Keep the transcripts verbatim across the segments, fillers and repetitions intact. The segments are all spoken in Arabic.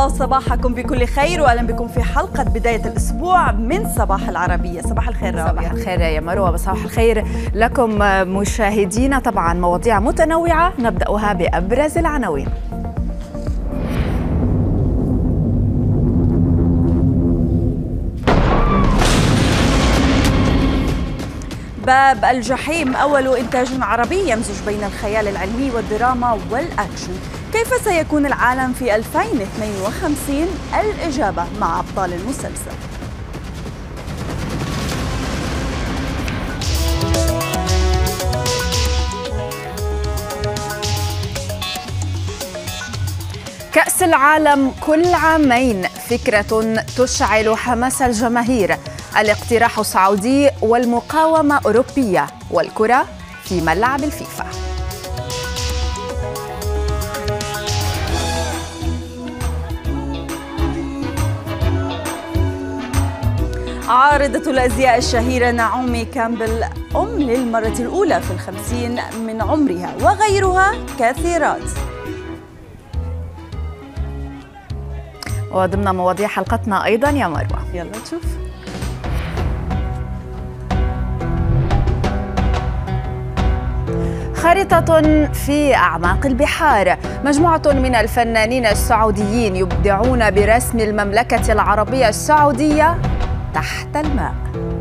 الله صباحكم بكل خير، واهلا بكم في حلقه بدايه الاسبوع من صباح العربيه. صباح الخير راوية. صباح الخير يا مروه، صباح الخير لكم مشاهدينا. طبعا مواضيع متنوعه، نبداها بابرز العناوين. باب الجحيم أول إنتاج عربي يمزج بين الخيال العلمي والدراما والأكشن. كيف سيكون العالم في ألفين واثنين وخمسين؟ الإجابة مع أبطال المسلسل. كأس العالم كل عامين، فكرة تشعل حماس الجماهير. الاقتراح سعودي والمقاومة أوروبية، والكرة في ملعب الفيفا. عارضة الأزياء الشهيرة نعومي كامبل أم للمرة الأولى في الخمسين من عمرها، وغيرها كثيرات. وضمن مواضيع حلقتنا أيضا يا مروة، يلا نشوف. خارطة في أعماق البحار. مجموعة من الفنانين السعوديين يبدعون برسم المملكة العربية السعودية تحت الماء.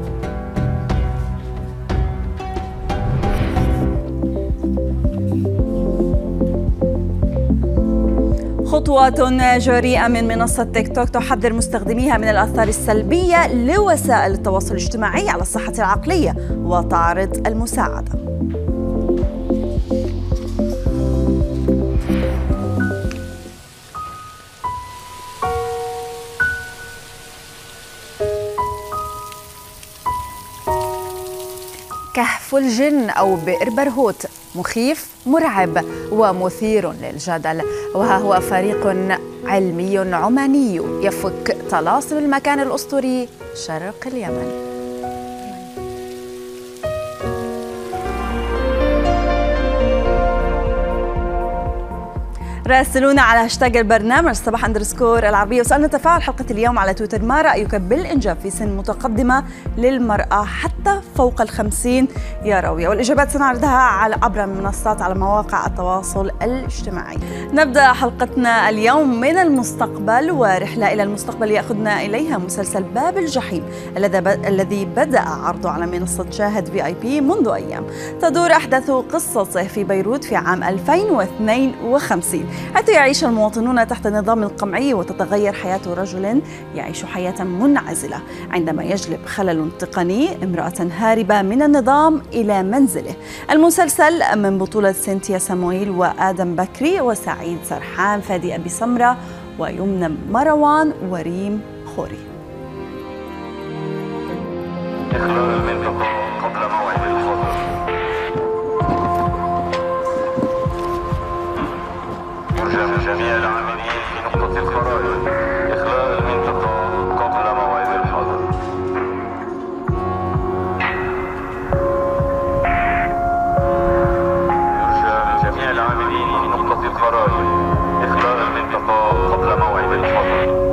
خطوات جريئة من منصة تيك توك تحذر مستخدميها من الآثار السلبية لوسائل التواصل الاجتماعي على الصحة العقلية، وتعرض المساعدة. كهف الجن أو بئر برهوت، مخيف مرعب ومثير للجدل. وها هو فريق علمي عماني يفك طلاسم المكان الأسطوري شرق اليمن. راسلونا على هاشتاج البرنامج صباح اندرسكور العربية، وسألنا تفاعل حلقة اليوم على تويتر: ما رأيك بالإنجاب في سن متقدمة للمرأة حتى فوق الخمسين يا راوية؟ والإجابات سنعرضها على عبر المنصات على مواقع التواصل الاجتماعي. نبدأ حلقتنا اليوم من المستقبل، ورحلة إلى المستقبل يأخذنا إليها مسلسل باب الجحيم الذي بدأ عرضه على منصة شاهد في آي بي منذ أيام. تدور أحداث قصته في بيروت في عام ألفين واثنين وخمسين، حيث يعيش المواطنون تحت النظام القمعي، وتتغير حياة رجل يعيش حياة منعزلة عندما يجلب خلل تقني امرأة هاربة من النظام إلى منزله. المسلسل من بطولة سينتيا سامويل وآدم بكري وسعيد سرحان، فادي أبي سمرة ويمنى مروان وريم خوري. إخلال المنطقة قبل موعد الحظر. يرجى جميع العاملين في نقطة الخرائط إخلال المنطقة قبل موعد الحظر. يرجى جميع العاملين في نقطة الخرائط إخلال المنطقة قبل موعد الحظر.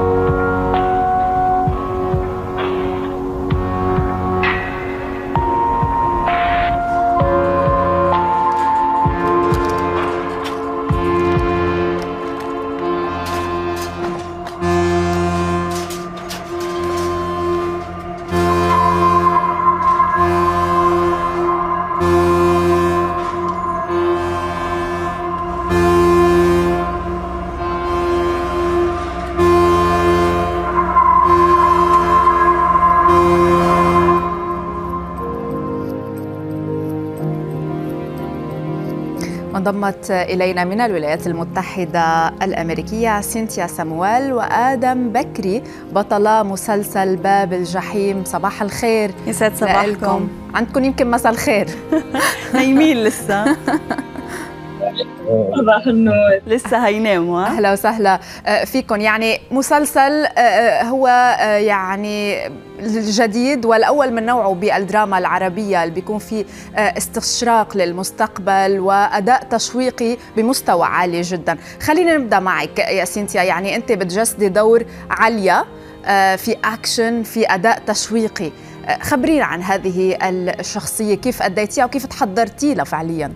انضمت إلينا من الولايات المتحدة الأمريكية سينتيا سامويل وآدم بكري، بطلا مسلسل باب الجحيم. صباح الخير. يسعد صباحكم. عندكم يمكن مساء الخير. نايمين لسه. صباح النور. لسه هيناموا. اهلا وسهلا فيكم. يعني مسلسل هو يعني الجديد والاول من نوعه بالدراما العربيه اللي بيكون فيه استشراق للمستقبل واداء تشويقي بمستوى عالي جدا. خلينا نبدا معك يا سينتيا، يعني انت بتجسدي دور عليا في اكشن، في اداء تشويقي. خبرينا عن هذه الشخصيه، كيف اديتيها وكيف تحضرتي لها فعليا؟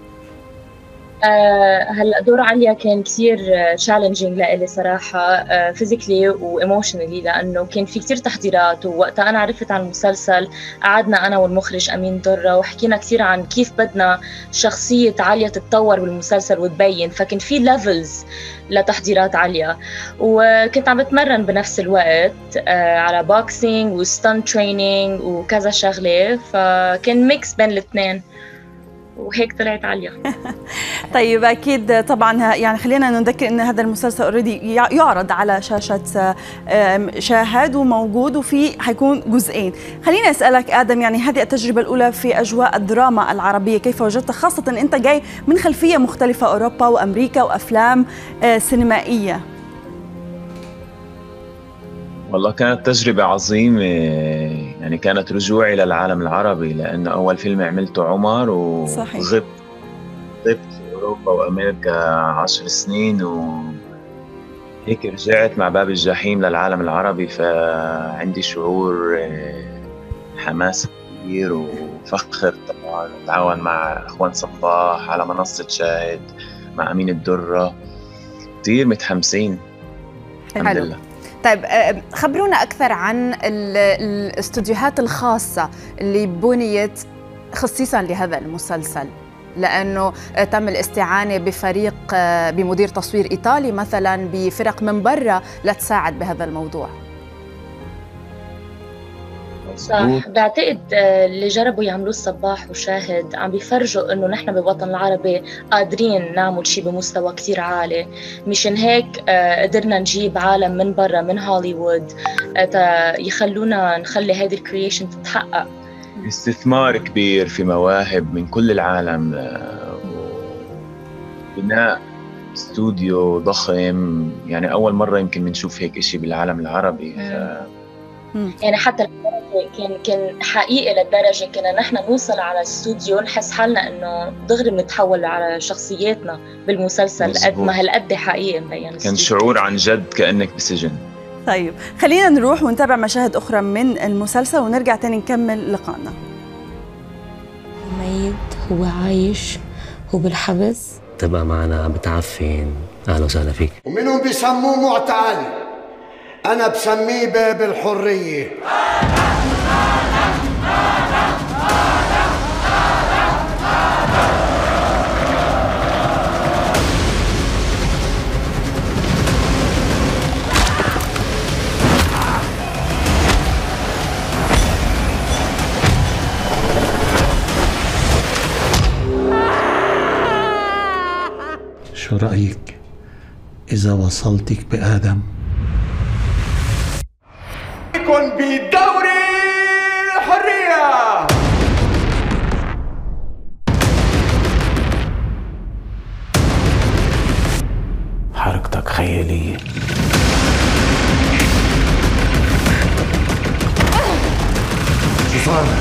أه هلا دور عليا كان كثير تشالنجينج لإلي صراحه، فيزيكلي وايموشنالي، لانه كان في كثير تحضيرات. ووقتها انا عرفت عن المسلسل قعدنا انا والمخرج امين دره وحكينا كثير عن كيف بدنا شخصيه عليا تتطور بالمسلسل وتبين، فكان في ليفلز لتحضيرات عليا. وكنت عم بتمرن بنفس الوقت أه على بوكسينج وستان تريننج وكذا شغله، فكان ميكس بين الاثنين وهيك طلعت عليا. طيب اكيد طبعا، يعني خلينا نذكر ان هذا المسلسل اوريدي يعرض على شاشه شاهد وموجود، وفي حيكون جزئين. خليني اسالك ادم، يعني هذه التجربه الاولى في اجواء الدراما العربيه، كيف وجدتها، خاصه ان انت جاي من خلفيه مختلفه، اوروبا وامريكا وافلام سينمائيه؟ والله كانت تجربة عظيمة، يعني كانت رجوعي للعالم العربي، لأنه أول فيلم عملته عمر وغبت غبت في أوروبا وأمريكا عشر سنين، وهيك رجعت مع باب الجحيم للعالم العربي. فعندي شعور حماس كبير وفخر طبعا. أتعاون مع أخوان صباح على منصة شاهد مع أمين الدرة، كتير متحمسين. الحمد لله. طيب خبرونا أكثر عن الاستوديوهات الخاصة اللي بنيت خصيصاً لهذا المسلسل، لأنه تم الاستعانة بفريق، بمدير تصوير إيطالي مثلاً، بفرق من برا لتساعد بهذا الموضوع. صح، بعتقد اللي جربوا يعملوه الصباح وشاهد عم بيفرجوا انه نحن بالوطن العربي قادرين نعمل شيء بمستوى كتير عالي. مشان هيك قدرنا نجيب عالم من برا من هوليوود يخلونا نخلي هذه الكرييشن تتحقق. استثمار كبير في مواهب من كل العالم، بناء استوديو ضخم، يعني اول مره يمكن بنشوف هيك شيء بالعالم العربي. ف... يعني حتى كان كان حقيقي للدرجه كنا نحن نوصل على الاستوديو نحس حالنا انه دغري بنتحول على شخصياتنا بالمسلسل، قد ما هالقد حقيقي مبين. كان شعور عن جد كأنك بسجن. طيب خلينا نروح ونتابع مشاهد اخرى من المسلسل ونرجع تاني نكمل لقائنا. ميت هو عايش، هو بالحبس، تبقى معنا بتعفن. اهلا وسهلا فيك. ومنهم بيسموه معتقل، أنا بسميه باب الحرية. شو رأيك إذا وصلتك بآدم؟ يكون بدوري الحرية. حركتك خيالية. شو صار؟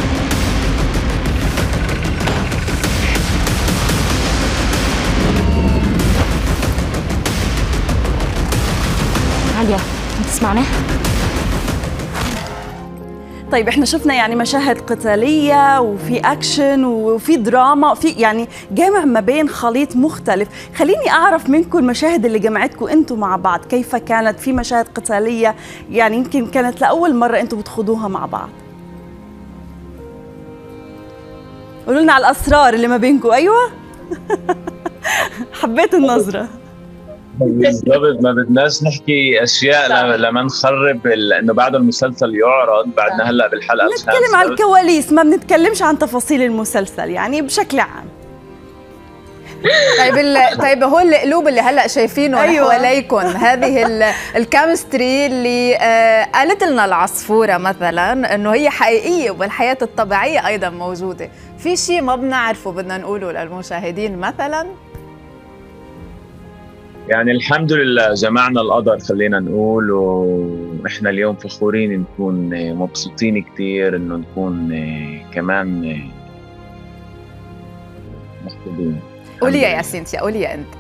عليا تسمعني؟ طيب احنا شفنا يعني مشاهد قتالية وفي اكشن وفي دراما، في يعني جامع ما بين خليط مختلف. خليني اعرف منكم المشاهد اللي جمعتكم انتم مع بعض، كيف كانت؟ في مشاهد قتالية يعني يمكن كانت لأول مرة انتم بتخوضوها مع بعض. قولوا لنا على الاسرار اللي ما بينكم. ايوه حبيت النظرة. بالضبط، ما بدناش نحكي اشياء لما نخرب، لانه بعد المسلسل يعرض بعدنا هلا بالحلقه الخامسه. نتكلم عن الكواليس، ما بنتكلمش عن تفاصيل المسلسل يعني بشكل عام. طيب طيب هو القلوب اللي هلا شايفينه أيوة. حواليكم، هذه الكيمستري اللي آه قالت لنا العصفوره مثلا انه هي حقيقيه وبالحياه الطبيعيه ايضا موجوده. في شيء ما بنعرفه بدنا نقوله للمشاهدين مثلا؟ يعني الحمد لله جمعنا القدر خلينا نقول، وإحنا اليوم فخورين نكون مبسوطين كتير إنه نكون كمان محبوبين. قولي يا سينتيا، قولي يا أنت.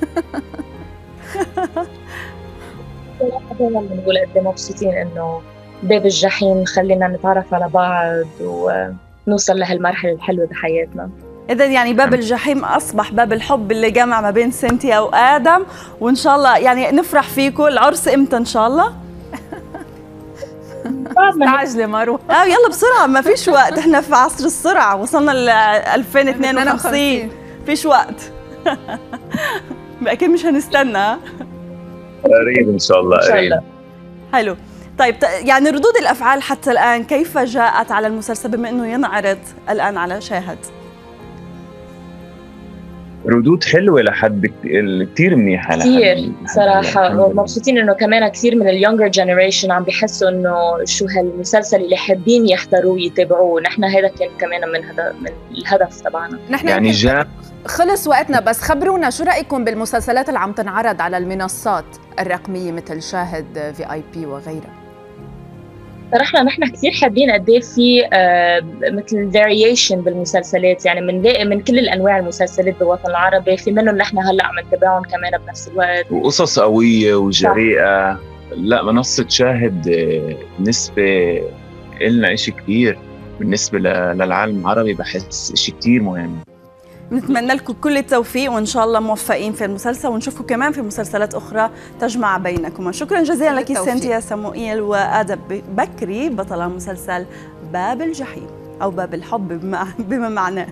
دائما بنقول قد مبسوطين إنه باب الجحيم خلينا نتعرف على بعض ونوصل لهالمرحلة الحلوة بحياتنا. إذا يعني باب الجحيم أصبح باب الحب اللي جمع ما بين سينتيا وآدم، وإن شاء الله يعني نفرح فيكم. العرس إمتى إن شاء الله؟ عجلة مارو. آه يلا بسرعة، ما فيش وقت، إحنا في عصر السرعة، وصلنا ل ألفين واثنين وخمسين، فيش وقت. أكيد مش هنستنى. قريب إن شاء الله، قريب. حلو. طيب يعني ردود الأفعال حتى الآن كيف جاءت على المسلسل بما أنه ينعرض الآن على شاهد؟ ردود حلوه لحد كثير منيحه كثير صراحه، مبسوطين انه كمان كثير من اليونجر جنريشن عم بيحسوا انه شو هالمسلسل اللي حابين يحضروه يتابعوه. نحن هذا كان كمان من هذا من الهدف تبعنا. نحن يعني جاء خلص وقتنا، بس خبرونا شو رايكم بالمسلسلات اللي عم تنعرض على المنصات الرقميه مثل شاهد، في اي بي وغيرها؟ صراحة نحن كثير حابين قد ايه في آه مثل فاريشن بالمسلسلات، يعني بنلاقي من كل الانواع المسلسلات بالوطن العربي، في منهم نحن هلا عم نتابعهم كمان بنفس الوقت، وقصص قوية وجريئة. صح. لا منصة شاهد بالنسبة لنا إشي كبير، بالنسبة للعالم العربي بحس إشي كتير مهم. نتمنى لكم كل التوفيق وإن شاء الله موفقين في المسلسل، ونشوفكم كمان في مسلسلات أخرى تجمع بينكم. شكرا جزيلا لك سينتيا سموئيل وآدم بكري بطل مسلسل باب الجحيم أو باب الحب بما معناه.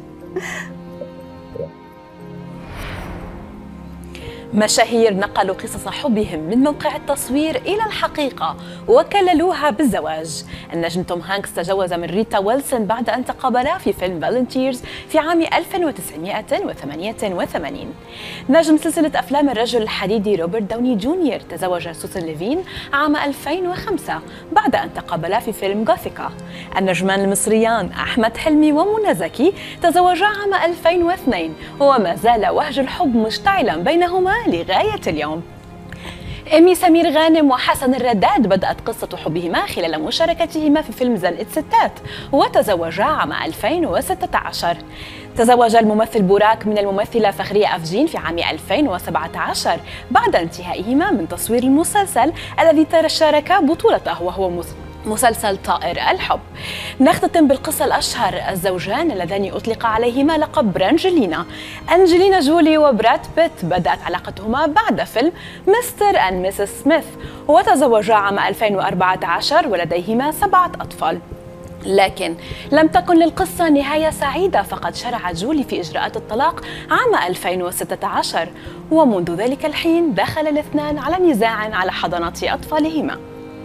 مشاهير نقلوا قصص حبهم من موقع التصوير إلى الحقيقة وكللوها بالزواج. النجم توم هانكس تجوز من ريتا ويلسون بعد أن تقابلا في فيلم فالنتيرز في عام ألف وتسعمائة وثمانية وثمانين. نجم سلسلة أفلام الرجل الحديدي روبرت داوني جونيور تزوج سوسن ليفين عام ألفين وخمسة بعد أن تقابلا في فيلم غوثيكا. النجمان المصريان أحمد حلمي ومنى زكي تزوجا عام ألفين واثنين، وما زال وهج الحب مشتعلا بينهما لغاية اليوم. إيمي سمير غانم وحسن الرداد بدأت قصة حبهما خلال مشاركتهما في فيلم زنقة ستات، وتزوجا عام ألفين وستة عشر. تزوج الممثل بوراك من الممثلة فخرية أفجين في عام ألفين وسبعة عشر بعد انتهائهما من تصوير المسلسل الذي شارك بطولته وهو مسلسل طائر الحب. نختتم بالقصة الأشهر، الزوجان اللذان أطلق عليهما لقب برانجلينا. أنجلينا جولي وبراد بيت بدأت علاقتهما بعد فيلم مستر أند ميسيس سميث، وتزوجا عام ألفين وأربعة عشر ولديهما سبعة أطفال. لكن لم تكن للقصة نهاية سعيدة، فقد شرعت جولي في إجراءات الطلاق عام ألفين وستة عشر، ومنذ ذلك الحين دخل الاثنان على نزاع على حضانة أطفالهما.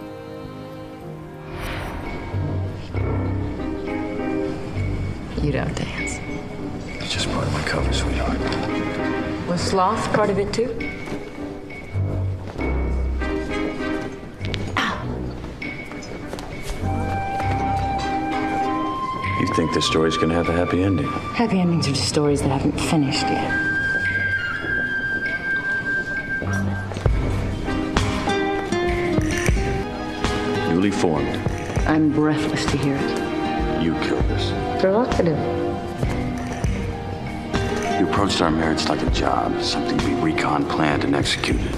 You don't dance. It's just part of my cover, sweetheart. Was sloth part of it too? You think this story's gonna have a happy ending? Happy endings are just stories that haven't finished yet. Newly formed. I'm breathless to hear it. You killed us. Provocative. You approached our marriage like a job, something we recon, planned, and executed.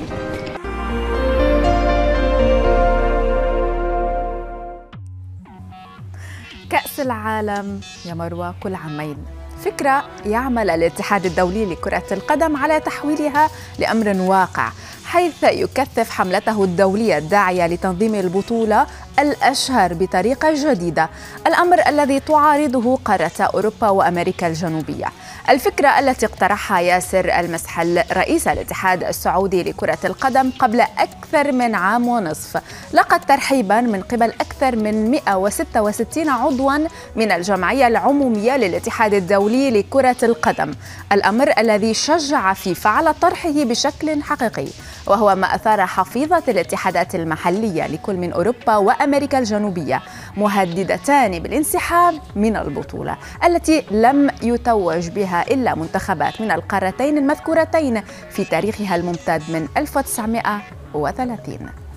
كأس العالم يا مروة كل عامين، فكرة يعمل الاتحاد الدولي لكرة القدم على تحويلها لأمر واقع، حيث يكثف حملته الدولية الداعية لتنظيم البطولة الأشهر بطريقة جديدة، الأمر الذي تعارضه قارة أوروبا وأمريكا الجنوبية. الفكرة التي اقترحها ياسر المسحل رئيس الاتحاد السعودي لكرة القدم قبل أكثر من عام ونصف لقت ترحيبا من قبل أكثر من مئة وستة وستين عضوا من الجمعية العمومية للاتحاد الدولي لكرة القدم، الأمر الذي شجع فيفا على طرحه بشكل حقيقي، وهو ما أثار حفيظة الاتحادات المحلية لكل من أوروبا وأمريكا الجنوبية، مهددتان بالانسحاب من البطولة التي لم يتوج بها إلا منتخبات من القارتين المذكورتين في تاريخها الممتد من ألف وتسعمائة وثلاثين.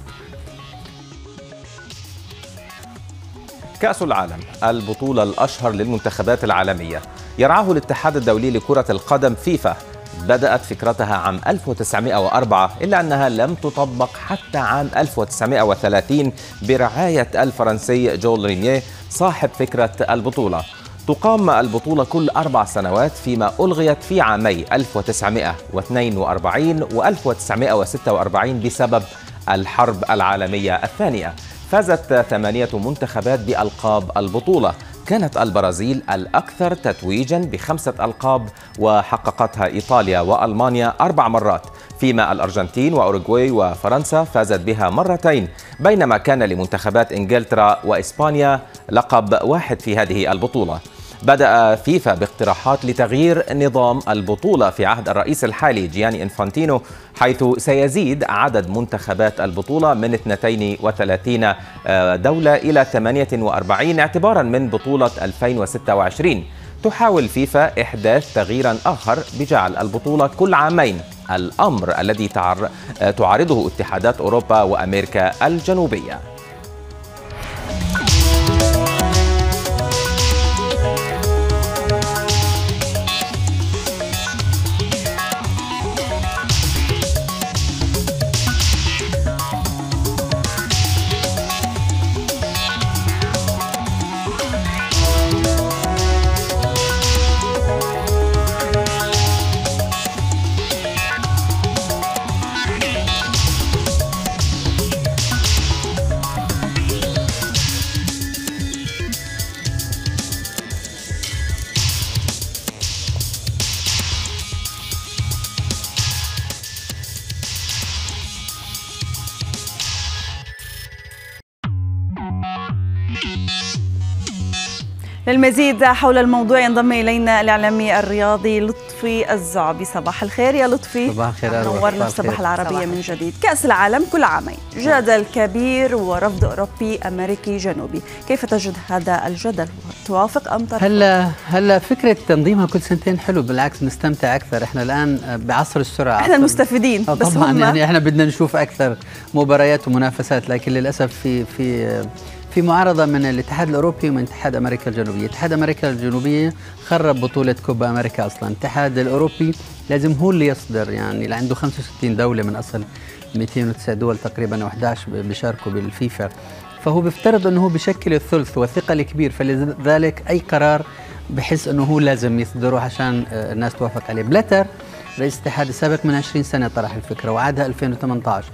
كأس العالم البطولة الأشهر للمنتخبات العالمية يرعاه الاتحاد الدولي لكرة القدم فيفا. بدأت فكرتها عام ألف وتسعمائة وأربعة إلا أنها لم تطبق حتى عام ألف وتسعمائة وثلاثين برعاية الفرنسي جول رينيه صاحب فكرة البطولة. تقام البطولة كل أربع سنوات فيما ألغيت في عامي ألف وتسعمائة واثنين وأربعين و ألف وتسعمائة وستة وأربعين بسبب الحرب العالمية الثانية. فازت ثمانية منتخبات بألقاب البطولة. كانت البرازيل الأكثر تتويجاً بخمسة ألقاب وحققتها إيطاليا وألمانيا أربع مرات، فيما الأرجنتين وأوروغواي وفرنسا فازت بها مرتين، بينما كان لمنتخبات إنجلترا وإسبانيا لقب واحد في هذه البطولة. بدأ فيفا باقتراحات لتغيير نظام البطولة في عهد الرئيس الحالي جياني إنفانتينو، حيث سيزيد عدد منتخبات البطولة من اثنتين وثلاثين دولة إلى ثمانية وأربعين اعتبارا من بطولة ألفين وستة وعشرين. تحاول فيفا إحداث تغييرا آخر بجعل البطولة كل عامين، الأمر الذي تعارضه اتحادات أوروبا وأمريكا الجنوبية. للمزيد حول الموضوع ينضم إلينا الإعلامي الرياضي لطفي الزعبي. صباح الخير يا لطفي. صباح الخير. نورنا في صباح العربية من جديد. كأس العالم كل عامين، جدل كبير ورفض أوروبي أمريكي جنوبي، كيف تجد هذا الجدل؟ توافق أم ترفض؟ هلا هلا فكرة تنظيمها كل سنتين حلو، بالعكس نستمتع أكثر. احنا الآن بعصر السرعة، احنا المستفيدين. بس طبعا هم... يعني احنا بدنا نشوف أكثر مباريات ومنافسات، لكن للأسف في في في معارضة من الاتحاد الأوروبي ومن اتحاد أمريكا الجنوبية. اتحاد أمريكا الجنوبية خرب بطولة كوبا أمريكا أصلا. الاتحاد الأوروبي لازم هو اللي يصدر، يعني اللي عنده خمسة وستين دولة من أصل مئتين وتسعة دول تقريبا وأحد عشر بيشاركوا بالفيفا، فهو بيفترض أنه هو بشكل الثلث وثقل كبير، فلذلك أي قرار بحس أنه هو لازم يصدره عشان الناس توافق عليه. بلاتر رئيس الاتحاد السابق من عشرين سنة طرح الفكرة وعادها ألفين وثمانية عشر،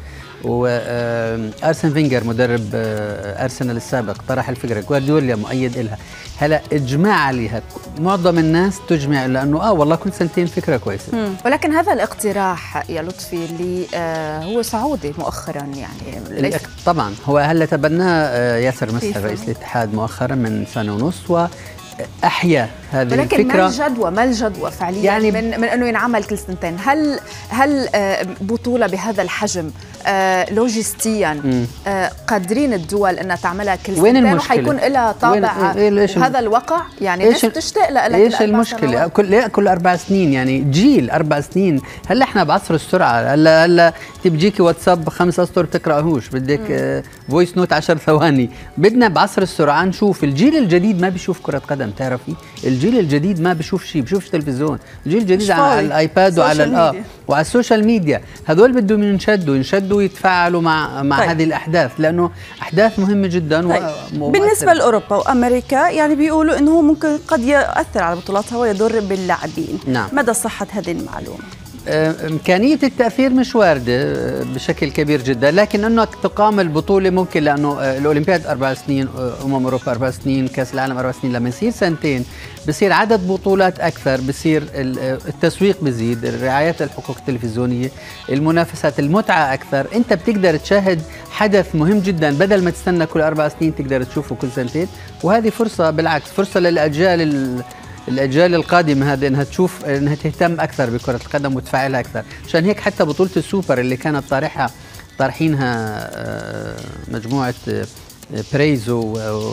وأرسن فينجر مدرب أرسنال السابق طرح الفكرة، جوارديولا مؤيد لها. هلا إجماع عليها، معظم الناس تجمع لأنه آه والله كل سنتين فكرة كويسة. مم. ولكن هذا الاقتراح يا لطفي اللي آه هو سعودي مؤخرا، يعني طبعا هو هلا تبناه ياسر مسعر رئيس الاتحاد مؤخرا من سنة ونص و أحيا هذه ولكن الفكرة. ما الجدوى ما الجدوى فعليا يعني من من انه ينعمل كل سنتين؟ هل هل بطولة بهذا الحجم لوجستيا قادرين الدول انها تعملها كل سنتين وحيكون لها طابع هذا الوقع؟ يعني الناس بتشتاق لها. ايش المشكلة؟ كل كل اربع سنين، يعني جيل اربع سنين. هلا احنا بعصر السرعة، هلا هلا تبجيكي واتساب خمس اسطر بتقراهوش، بدك فويس نوت عشر ثواني. بدنا بعصر السرعة نشوف. الجيل الجديد ما بيشوف كرة قدم، تعرفي الجيل الجديد ما بيشوف شيء، بيشوفش تلفزيون. الجيل الجديد على الايباد وعلى الاه وعلى السوشيال ميديا. هذول بدهم ينشدوا ينشدوا ويتفاعلوا مع مع طيب. هذه الاحداث، لانه احداث مهمه جدا. طيب. بالنسبه لاوروبا وامريكا يعني بيقولوا انه هو ممكن قد يؤثر على بطولاتها ويضر باللاعبين. نعم. مدى صحه هذه المعلومه؟ إمكانية التأثير مش واردة بشكل كبير جدا، لكن أنه تقام البطولة ممكن، لأنه الأولمبياد أربع سنين، أمم أوروبا أربع سنين، كأس العالم أربع سنين. لما يصير سنتين بصير عدد بطولات أكثر، بصير التسويق بزيد، الرعايات الحقوق التلفزيونية، المنافسات، المتعة أكثر. أنت بتقدر تشاهد حدث مهم جدا بدل ما تستنى كل أربع سنين تقدر تشوفه كل سنتين. وهذه فرصة، بالعكس فرصة للأجيال الأجيال القادمة هذه انها تشوف، انها تهتم اكثر بكرة القدم وتفعلها اكثر. عشان هيك حتى بطولة السوبر اللي كانت طارحها طارحينها مجموعة بريزو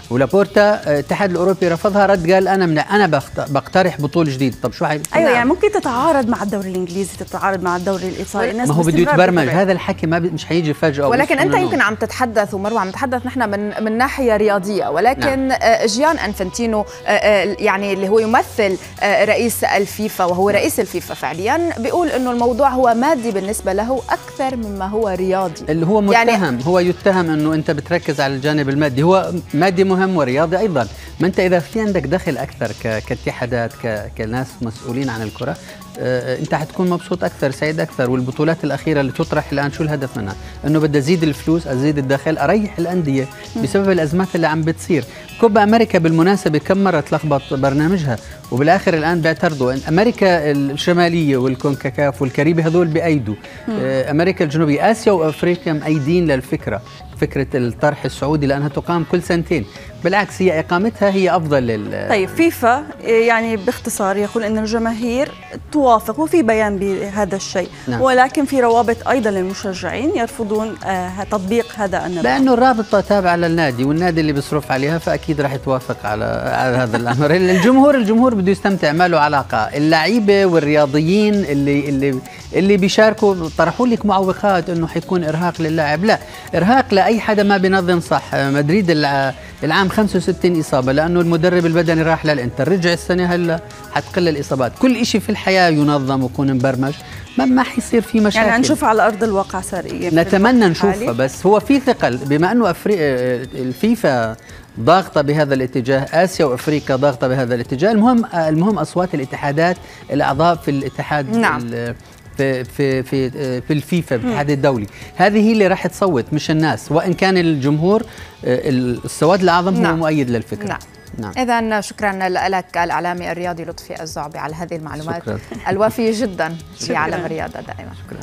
ولابورتا الاتحاد الاوروبي رفضها، رد قال انا من انا بقترح بطوله جديده. طب شو حي... ايوه يعني ممكن تتعارض مع الدوري الانجليزي، تتعارض مع الدوري الايطالي، ما هو بده يتبرمج. هذا الحكي ما ب... مش حيجي فجاه. ولكن انت يمكن عم تتحدث ومروه عم نتحدث نحن من من ناحيه رياضيه، ولكن نعم. جيان انفانتينو يعني اللي هو يمثل رئيس الفيفا وهو رئيس الفيفا فعليا بيقول انه الموضوع هو مادي بالنسبه له اكثر مما هو رياضي. اللي هو متهم يعني هو يتهم انه انت بتركز على الجانب المادي، هو مادي مهم ورياضي ايضا. ما انت اذا في عندك دخل اكثر كاتحادات كناس مسؤولين عن الكره، انت حتكون مبسوط اكثر، سعيد اكثر. والبطولات الاخيره اللي تطرح الان شو الهدف منها؟ انه بدي ازيد الفلوس، ازيد الدخل، اريح الانديه بسبب الازمات اللي عم بتصير. كوبا امريكا بالمناسبه كم مره تلخبط برنامجها، وبالاخر الان بيعترضوا. امريكا الشماليه والكونكاكاف والكاريبي هذول بايدوا، امريكا الجنوبيه، اسيا وافريقيا مأيدين للفكره، فكره الطرح السعودي لانها تقام كل سنتين. بالعكس هي اقامتها هي افضل لل طيب فيفا يعني باختصار يقول ان الجماهير توافق، وفي بيان بهذا الشيء نعم. ولكن في روابط ايضا للمشجعين يرفضون آه تطبيق هذا النظام، لانه الرابطه تابعه للنادي والنادي اللي بيصرف عليها، فاكيد راح توافق على على هذا الامر. الجمهور الجمهور بده يستمتع، ما له علاقه. اللعيبه والرياضيين اللي اللي اللي بيشاركوا طرحوا لك معوقات انه حيكون ارهاق للاعب، لا ارهاق لاي حدا ما بينظم صح. مدريد العام خمسة وستين اصابه لانه المدرب البدني راح للانتر، رجع السنه هلا حتقل الاصابات. كل شيء في الحياه ينظم ويكون مبرمج، ما ما حيصير في مشاكل. يعني نشوف على ارض الواقع صار نتمنى نشوفها، بس هو في ثقل بما انه الفيفا ضاغطه بهذا الاتجاه، اسيا وافريقيا ضاغطه بهذا الاتجاه. المهم المهم اصوات الاتحادات الاعضاء في الاتحاد نعم. في في في في الفيفا الاتحاد الدولي، هذه هي اللي راح تصوت مش الناس، وان كان الجمهور السواد الاعظم هو نعم. مؤيد للفكره. نعم. نعم. إذا شكرا لك الإعلامي الرياضي لطفي الزعبي على هذه المعلومات شكرا. الوافية جدا في عالم الرياضة دائما. شكرا.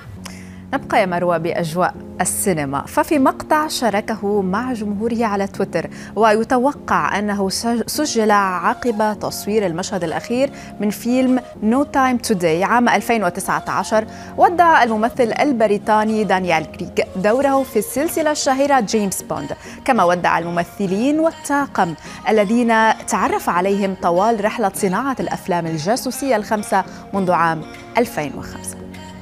نبقى يا مروة بأجواء السينما، ففي مقطع شاركه مع جمهوره على تويتر ويتوقع أنه سجل عقب تصوير المشهد الأخير من فيلم No Time Today عام ألفين وتسعة عشر، ودع الممثل البريطاني دانيال كريغ دوره في السلسلة الشهيرة جيمس بوند، كما ودع الممثلين والطاقم الذين تعرف عليهم طوال رحلة صناعة الأفلام الجاسوسية الخمسة منذ عام ألفين وخمسة.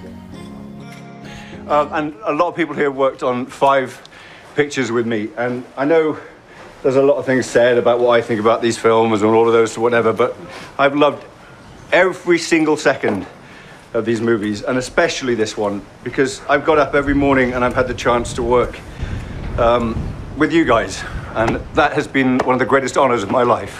Um, and a lot of people here worked on five pictures with me, and I know there's a lot of things said about what I think about these films and all of those whatever, but I've loved every single second of these movies, and especially this one, because I've got up every morning and I've had the chance to work um, with you guys, and that has been one of the greatest honors of my life.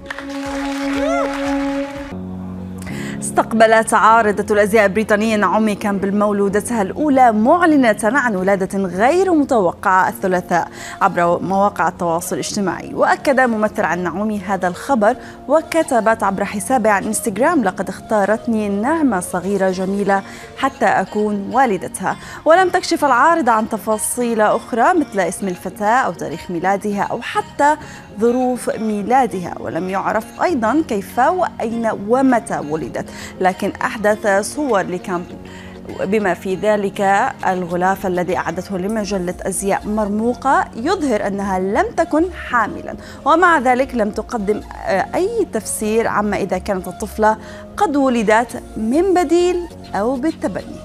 استقبلت عارضة الأزياء البريطانية نعومي كامبل مولودتها الأولى معلنة عن ولادة غير متوقعة الثلاثاء عبر مواقع التواصل الاجتماعي. وأكد ممثل عن نعومي هذا الخبر وكتبت عبر حسابها عن انستغرام: لقد اختارتني نعمة صغيرة جميلة حتى أكون والدتها. ولم تكشف العارضة عن تفاصيل أخرى مثل اسم الفتاة أو تاريخ ميلادها أو حتى ظروف ميلادها، ولم يعرف أيضا كيف وأين ومتى ولدت. لكن أحدث صور لكامبل بما في ذلك الغلاف الذي أعدته لمجلة أزياء مرموقة يظهر أنها لم تكن حاملا، ومع ذلك لم تقدم أي تفسير عما إذا كانت الطفلة قد ولدت من بديل أو بالتبني.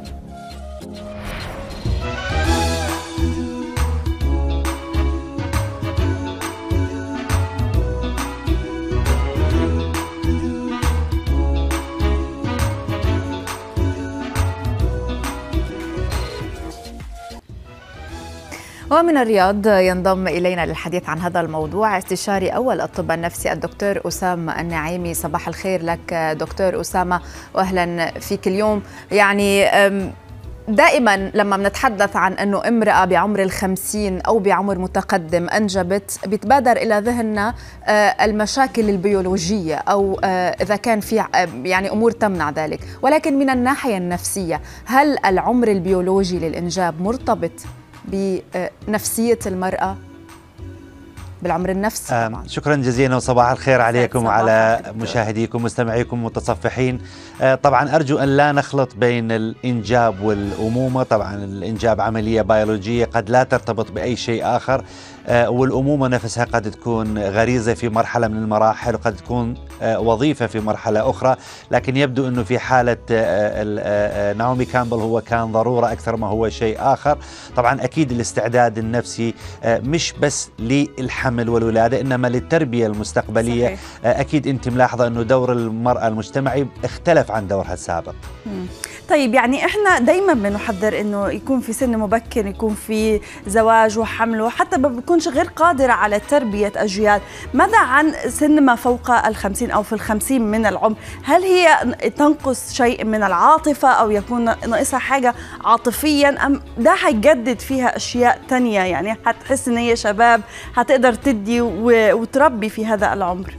ومن الرياض ينضم إلينا للحديث عن هذا الموضوع استشاري أول الطب النفسي الدكتور أسامة النعيمي. صباح الخير لك دكتور أسامة وأهلا فيك اليوم. يعني دائما لما بنتحدث عن أنه امرأة بعمر الخمسين أو بعمر متقدم أنجبت بيتبادر إلى ذهننا المشاكل البيولوجية أو إذا كان في يعني أمور تمنع ذلك، ولكن من الناحية النفسية هل العمر البيولوجي للإنجاب مرتبط بنفسية المرأة بالعمر النفسي؟ طبعا. شكرا جزيلا وصباح الخير عليكم وعلى مشاهديكم ومستمعيكم المتصفحين. طبعا أرجو أن لا نخلط بين الإنجاب والأمومة. طبعا الإنجاب عملية بيولوجية قد لا ترتبط بأي شيء آخر. والأمومة نفسها قد تكون غريزة في مرحلة من المراحل، وقد تكون وظيفة في مرحلة أخرى. لكن يبدو أنه في حالة نعومي كامبل هو كان ضرورة أكثر ما هو شيء آخر. طبعا أكيد الاستعداد النفسي مش بس للحمل والولادة، إنما للتربية المستقبلية. صحيح. أكيد أنت ملاحظة أنه دور المرأة المجتمعي اختلف عن دورها السابق. مم. طيب يعني احنا دايما بنحذر انه يكون في سن مبكر، يكون في زواج وحمل، وحتى ما بتكونش غير قادرة على تربية أجيال. ماذا عن سن ما فوق الخمسين أو في الخمسين من العمر؟ هل هي تنقص شيء من العاطفة أو يكون ناقصها حاجة عاطفيا، أم ده هيجدد فيها أشياء تانية؟ يعني هتحس إن هي شباب هتقدر تدي وتربي في هذا العمر.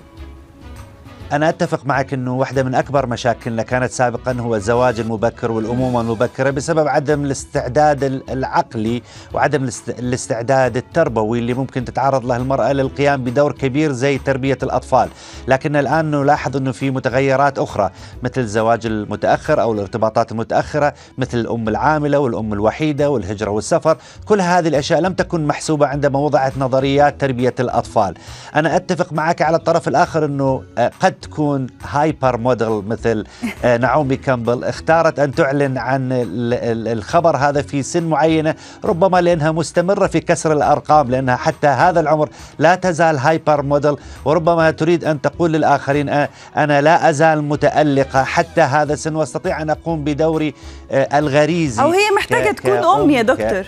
أنا أتفق معك أنه واحدة من أكبر مشاكلنا كانت سابقا هو الزواج المبكر والأمومة المبكرة بسبب عدم الاستعداد العقلي وعدم الاستعداد التربوي اللي ممكن تتعرض له المرأة للقيام بدور كبير زي تربية الأطفال. لكن الآن نلاحظ أنه في متغيرات أخرى مثل الزواج المتأخر أو الارتباطات المتأخرة، مثل الأم العاملة والأم الوحيدة والهجرة والسفر. كل هذه الأشياء لم تكن محسوبة عندما وضعت نظريات تربية الأطفال. أنا أتفق معك على الطرف الآخر أنه قد تكون هايبر موديل مثل نعومي كامبل اختارت أن تعلن عن الخبر هذا في سن معينة، ربما لأنها مستمرة في كسر الأرقام، لأنها حتى هذا العمر لا تزال هايبر موديل، وربما تريد أن تقول للآخرين أنا لا أزال متألقة حتى هذا السن واستطيع أن أقوم بدوري الغريزي. أو هي محتاجة تكون أم يا دكتور.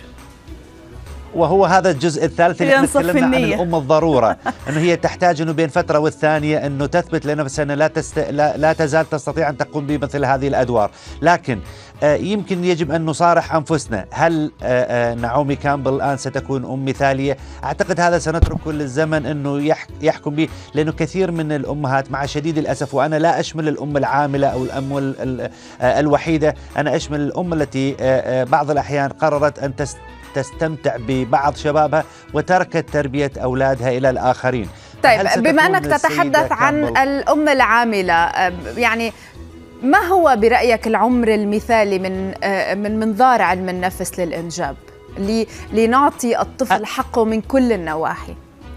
وهو هذا الجزء الثالث اللي احنا تكلمنا عن الأم الضرورة، أنه هي تحتاج أنه بين فترة والثانية أنه تثبت لنفسها أنها لا, تست... لا... لا تزال تستطيع أن تقوم بمثل هذه الأدوار. لكن آه يمكن يجب أن نصارح أنفسنا، هل آه آه نعومي كامبل الآن ستكون أم مثالية؟ أعتقد هذا سنتركه للزمن أنه يح... يحكم به، لأنه كثير من الأمهات مع شديد الأسف، وأنا لا أشمل الأم العاملة أو الأم ال... ال... آه الوحيدة، أنا أشمل الأم التي آه آه بعض الأحيان قررت أن تست... تستمتع ببعض شبابها وتركت تربية أولادها إلى الآخرين. طيب بما أنك تتحدث عن الأم العاملة، يعني ما هو برأيك العمر المثالي من من منظار علم النفس للإنجاب لنعطي الطفل حقه من كل النواحي؟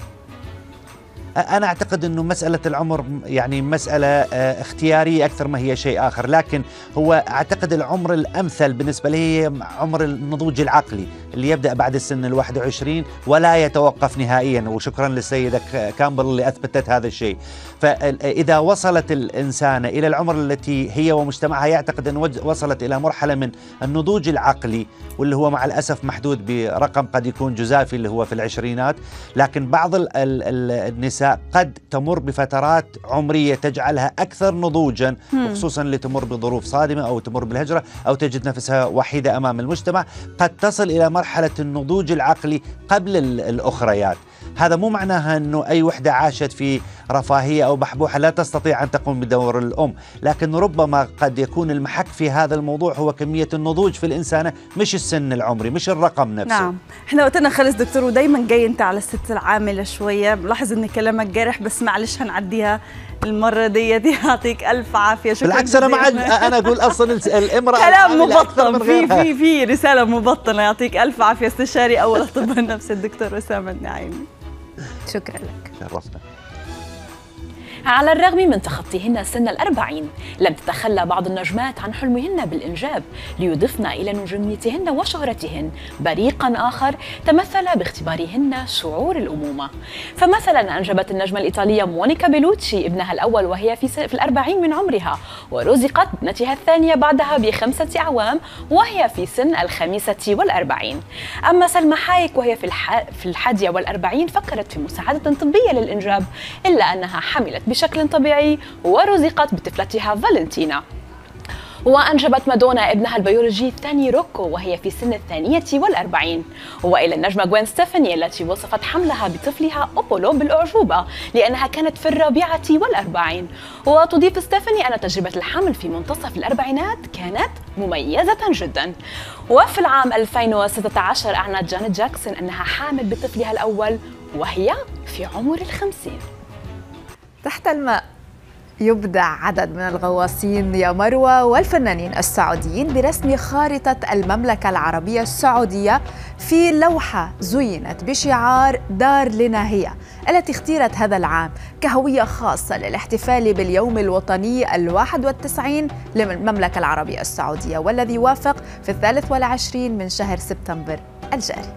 أنا أعتقد أنه مسألة العمر يعني مسألة اختيارية أكثر ما هي شيء آخر، لكن هو أعتقد العمر الأمثل بالنسبة لي هي عمر النضوج العقلي اللي يبدأ بعد السن الواحد وعشرين ولا يتوقف نهائيا، وشكرا للسيدة كامبل اللي أثبتت هذا الشيء. فإذا وصلت الإنسانة إلى العمر التي هي ومجتمعها يعتقد أن وصلت إلى مرحلة من النضوج العقلي، واللي هو مع الأسف محدود برقم قد يكون جزافي اللي هو في العشرينات، لكن بعض النساء قد تمر بفترات عمرية تجعلها أكثر نضوجا، وخصوصا اللي تمر بظروف صادمة أو تمر بالهجرة أو تجد نفسها وحيدة أمام المجتمع، قد تصل إلى مرحلة النضوج العقلي قبل الأخريات. هذا مو معناها أنه أي وحدة عاشت في رفاهية أو بحبوحة لا تستطيع أن تقوم بدور الأم، لكن ربما قد يكون المحك في هذا الموضوع هو كمية النضوج في الإنسانة، مش السن العمري، مش الرقم نفسه. نعم، احنا وقتنا خلص دكتور، ودايما جاي انت على الست العاملة شوية، بلاحظ ان كلامك جارح، بس معلش هنعديها المرة دي. دي يعطيك ألف عافية. شكرا. بالعكس أنا مع أنا أقول أصلا الامرأة كلام مبطن، في في في رسالة مبطنة. يعطيك ألف عافية استشاري أول أطباء النفس الدكتور أسامة النعيمي. شكرا لك. شرفنا. على الرغم من تخطيهن سن الأربعين، لم تتخلى بعض النجمات عن حلمهن بالإنجاب ليضفن إلى نجوميتهن وشهرتهن بريقا آخر تمثل باختبارهن شعور الأمومة. فمثلا أنجبت النجمة الإيطالية مونيكا بيلوتشي ابنها الأول وهي في, في الأربعين من عمرها، ورزقت ابنتها الثانية بعدها بخمسة أعوام وهي في سن الخامسة والأربعين. أما سلمى حايك وهي في, الح... في الحادية والأربعين فكرت في مساعدة طبية للإنجاب، إلا أنها حملت بشكل طبيعي ورزقت بطفلتها فالنتينا. وأنجبت مادونا ابنها البيولوجي الثاني روكو وهي في سن الثانية والأربعين. وإلى النجمة غوين ستيفاني التي وصفت حملها بطفلها أوبولو بالأعجوبة لأنها كانت في الرابعة والأربعين. وتضيف ستيفاني أن تجربة الحمل في منتصف الأربعينات كانت مميزة جدا. وفي العام ألفين وستة عشر أعلنت جانيت جاكسون أنها حامل بطفلها الأول وهي في عمر الخمسين. تحت الماء يبدع عدد من الغواصين يا مروى والفنانين السعوديين برسم خارطة المملكة العربية السعودية في لوحة زينت بشعار دار لنا هي، التي اختيرت هذا العام كهوية خاصة للاحتفال باليوم الوطني الواحد والتسعين للمملكة العربية السعودية، والذي يوافق في الثالث والعشرين من شهر سبتمبر الجاري.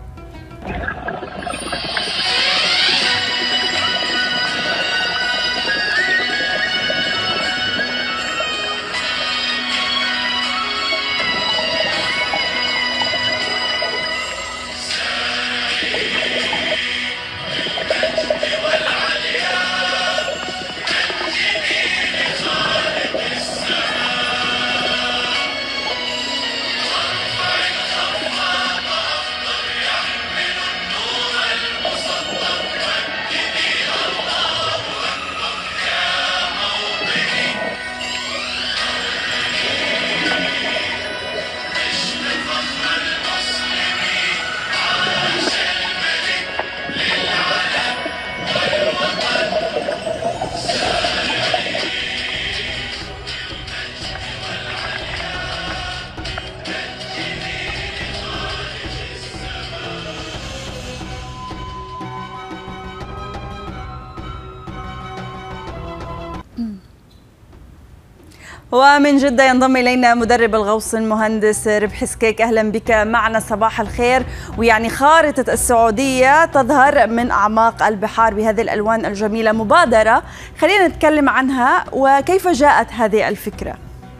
ومن جدة ينضم إلينا مدرب الغوص المهندس ربحي سكيك. أهلا بك معنا، صباح الخير. ويعني خارطة السعودية تظهر من أعماق البحار بهذه الألوان الجميلة، مبادرة خلينا نتكلم عنها وكيف جاءت هذه الفكرة.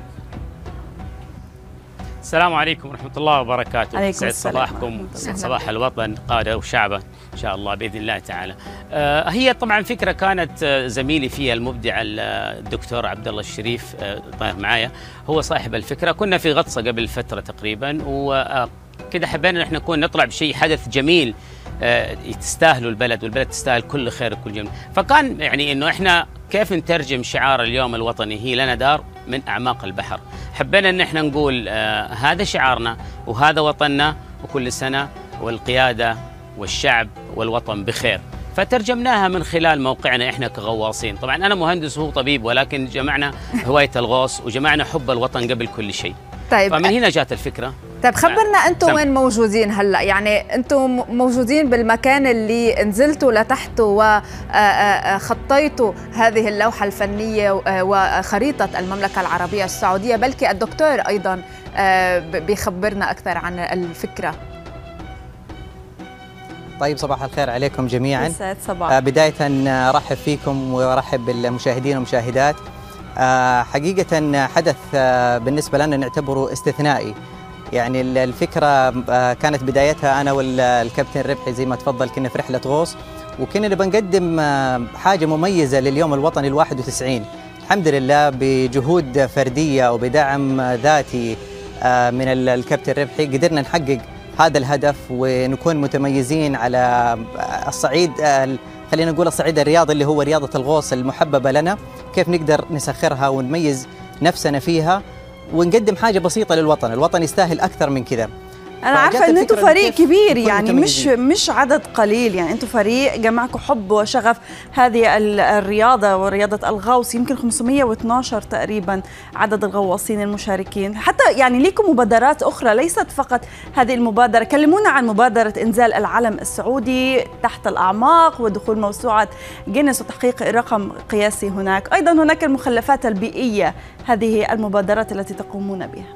السلام عليكم ورحمة الله وبركاته. عليكم سعد السلام. صباحكم، صباح الوطن قادة وشعبه إن شاء الله بإذن الله تعالى. آه هي طبعا فكرة كانت آه زميلي فيها المبدع الدكتور عبد الله الشريف آه طاير معايا، هو صاحب الفكرة. كنا في غطسة قبل فترة تقريبا، وكده حبينا نحن نكون نطلع بشيء حدث جميل آه تستاهلوا البلد، والبلد تستاهل كل خير وكل جميل. فكان يعني إنه إحنا كيف نترجم شعار اليوم الوطني هي لنا دار من أعماق البحر. حبينا ان احنا نقول آه هذا شعارنا وهذا وطننا، وكل سنة والقيادة والشعب والوطن بخير. فترجمناها من خلال موقعنا احنا كغواصين. طبعا انا مهندس وهو طبيب، ولكن جمعنا هواية الغوص وجمعنا حب الوطن قبل كل شيء. طيب فمن هنا جات الفكرة. طيب خبرنا انتم وين موجودين هلا؟ يعني انتم موجودين بالمكان اللي نزلتوا لتحت وخطيتوا هذه اللوحة الفنية وخريطة المملكة العربية السعودية، بلكي الدكتور ايضا بيخبرنا اكثر عن الفكرة. طيب صباح الخير عليكم جميعا. يسعد صباح. بداية ارحب فيكم وارحب بالمشاهدين والمشاهدات. حقيقة حدث بالنسبة لنا نعتبره استثنائي. يعني الفكرة كانت بدايتها أنا والكابتن ربحي زي ما تفضل، كنا في رحلة غوص وكنا نبغى نقدم حاجة مميزة لليوم الوطني الواحد وتسعين. الحمد لله بجهود فردية وبدعم ذاتي من الكابتن ربحي قدرنا نحقق هذا الهدف ونكون متميزين على الصعيد، خلينا نقول الصعيد الرياضي اللي هو رياضة الغوص المحببة لنا، كيف نقدر نسخرها ونميز نفسنا فيها ونقدم حاجة بسيطة للوطن. الوطن يستاهل أكثر من كذا. أنا عارفة إن أنتم فريق كبير، يعني مش مش عدد قليل، يعني أنتم فريق جمعكم حب وشغف هذه الرياضة ورياضة الغوص. يمكن خمسمئة واثني عشر تقريبا عدد الغواصين المشاركين. حتى يعني ليكم مبادرات أخرى ليست فقط هذه المبادرة. كلمونا عن مبادرة إنزال العلم السعودي تحت الأعماق ودخول موسوعة جينيس وتحقيق رقم قياسي هناك. أيضا هناك المخلفات البيئية، هذه المبادرات التي تقومون بها.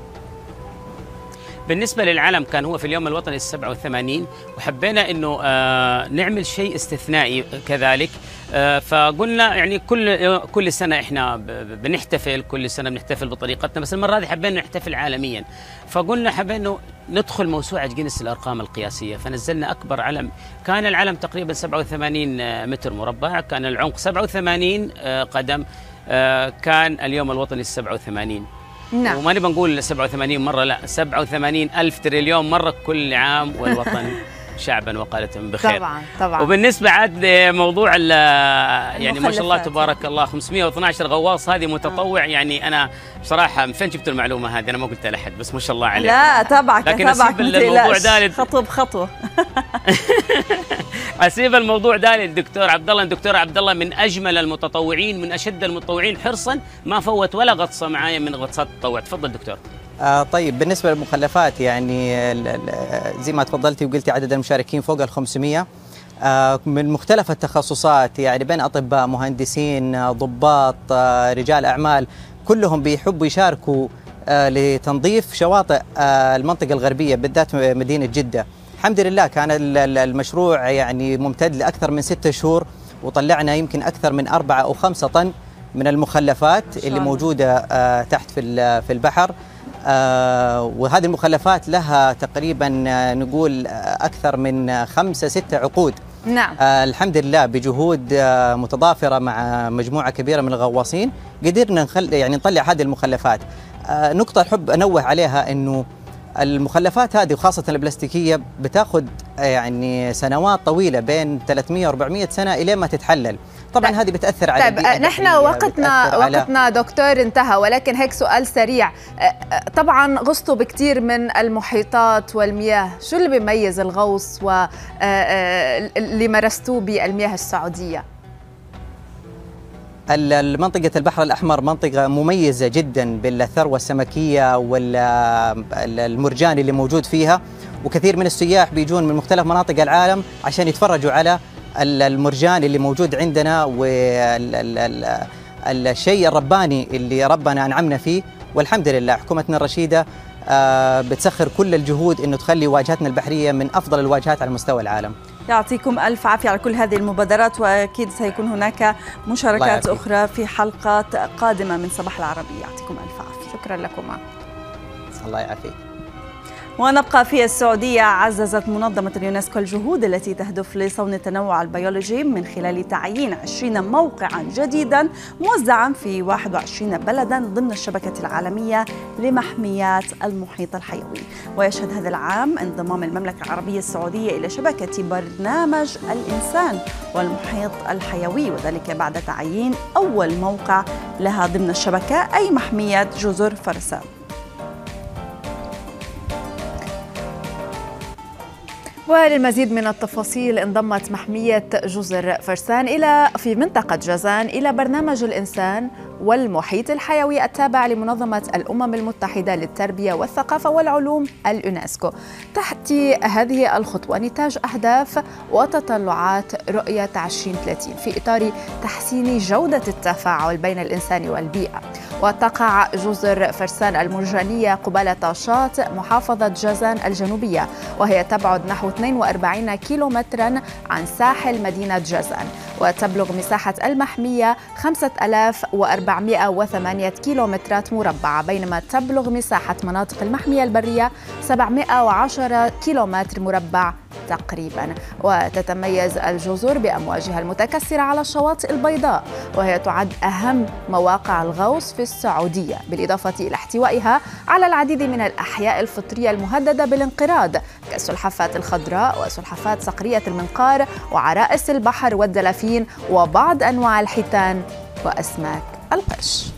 بالنسبة للعلم كان هو في اليوم الوطني السبعة وثمانين، وحبينا انه آه نعمل شيء استثنائي كذلك. آه فقلنا يعني كل كل سنة احنا بنحتفل، كل سنة بنحتفل بطريقتنا، بس المرة هذه حبينا نحتفل عالميا. فقلنا حبينا ندخل موسوعة جينيس الأرقام القياسية، فنزلنا أكبر علم. كان العلم تقريبا سبعة وثمانين متر مربع، كان العمق سبعة وثمانين قدم. آه كان اليوم الوطني السبعة وثمانين. نعم. وما نبغى نقول سبعة وثمانين مرة، لا، سبعة وثمانين ألف تريليون مرة كل عام والوطن شعبا وقالة بخير. طبعا طبعا. وبالنسبة عاد لموضوع يعني ما شاء الله تبارك الله خمسمئة واثني عشر غواص، هذه متطوع. آه. يعني أنا بصراحة من فين جبت المعلومة هذه؟ أنا ما قلتها لأحد، بس ما شاء الله عليك. لا تبعك لكن أسيب الموضوع ده خطوة بخطوة. أسيب الموضوع ده للدكتور عبد الله. الدكتور عبد الله من أجمل المتطوعين، من أشد المتطوعين حرصا، ما فوت ولا غطسة معايا من غطسات التطوع. تفضل دكتور. آه طيب، بالنسبة للمخلفات يعني زي ما تفضلتي وقلتي عدد المشاركين فوق ال خمسمئة آه من مختلف التخصصات، يعني بين أطباء، مهندسين، ضباط، آه رجال أعمال، كلهم بيحبوا يشاركوا آه لتنظيف شواطئ آه المنطقة الغربية بالذات مدينة جدة. الحمد لله كان المشروع يعني ممتد لأكثر من ستة شهور، وطلعنا يمكن أكثر من أربعة أو خمسة طن من المخلفات اللي موجودة آه تحت في في البحر. آه وهذه المخلفات لها تقريبا آه نقول آه أكثر من خمسة ستة عقود. نعم. آه الحمد لله بجهود آه متضافرة مع مجموعة كبيرة من الغواصين قدرنا نخل يعني نطلع هذه المخلفات. آه نقطة أحب أنوه عليها إنه المخلفات هذه وخاصة البلاستيكية بتاخذ يعني سنوات طويلة بين ثلاثمئة وأربعمئة سنة إلى ما تتحلل. طبعا هذه بتأثر على طيب نحن وقتنا وقتنا دكتور انتهى، ولكن هيك سؤال سريع. طبعا غصتوا بكثير من المحيطات والمياه، شو اللي بيميز الغوص واللي مارستوه بالمياه السعودية؟ المنطقة البحر الأحمر منطقة مميزة جدا بالثروة السمكية والمرجان اللي موجود فيها، وكثير من السياح بيجون من مختلف مناطق العالم عشان يتفرجوا على المرجان اللي موجود عندنا والشيء الرباني اللي ربنا أنعمنا فيه. والحمد لله حكومتنا الرشيدة بتسخر كل الجهود إنه تخلي واجهتنا البحرية من أفضل الواجهات على مستوى العالم. يعطيكم ألف عافية على كل هذه المبادرات، وأكيد سيكون هناك مشاركات أخرى في حلقات قادمة من صباح العربية. يعطيكم ألف عافية. شكرا لكم. الله يعافيك. ونبقى في السعودية. عززت منظمة اليونسكو الجهود التي تهدف لصون التنوع البيولوجي من خلال تعيين عشرين موقعا جديدا موزعا في واحد وعشرين بلدا ضمن الشبكة العالمية لمحميات المحيط الحيوي. ويشهد هذا العام انضمام المملكة العربية السعودية إلى شبكة برنامج الإنسان والمحيط الحيوي، وذلك بعد تعيين أول موقع لها ضمن الشبكة أي محمية جزر فرسان. وللمزيد من التفاصيل انضمت محمية جزر فرسان إلى في منطقة جازان إلى برنامج الإنسان والمحيط الحيوي التابع لمنظمة الأمم المتحدة للتربية والثقافة والعلوم اليونسكو. تحت هذه الخطوة نتاج أهداف وتطلعات رؤية عشرين ثلاثين في إطار تحسين جودة التفاعل بين الإنسان والبيئة. وتقع جزر فرسان المرجانية قبالة شاطئ محافظة جازان الجنوبية، وهي تبعد نحو اثنين وأربعين كيلومترا عن ساحل مدينة جازان، وتبلغ مساحة المحمية خمسة آلاف وأربعمئة وثمانية كيلومترات مربعة، بينما تبلغ مساحة مناطق المحمية البرية سبعمئة وعشرة كيلومتر مربع تقريبا. وتتميز الجزر بأمواجها المتكسرة على الشواطئ البيضاء، وهي تعد أهم مواقع الغوص في السعودية، بالإضافة إلى احتوائها على العديد من الأحياء الفطرية المهددة بالانقراض كالسلحفاة الخضراء وسلحفاة صقرية المنقار وعرائس البحر والدلافين وبعض أنواع الحيتان وأسماك القرش.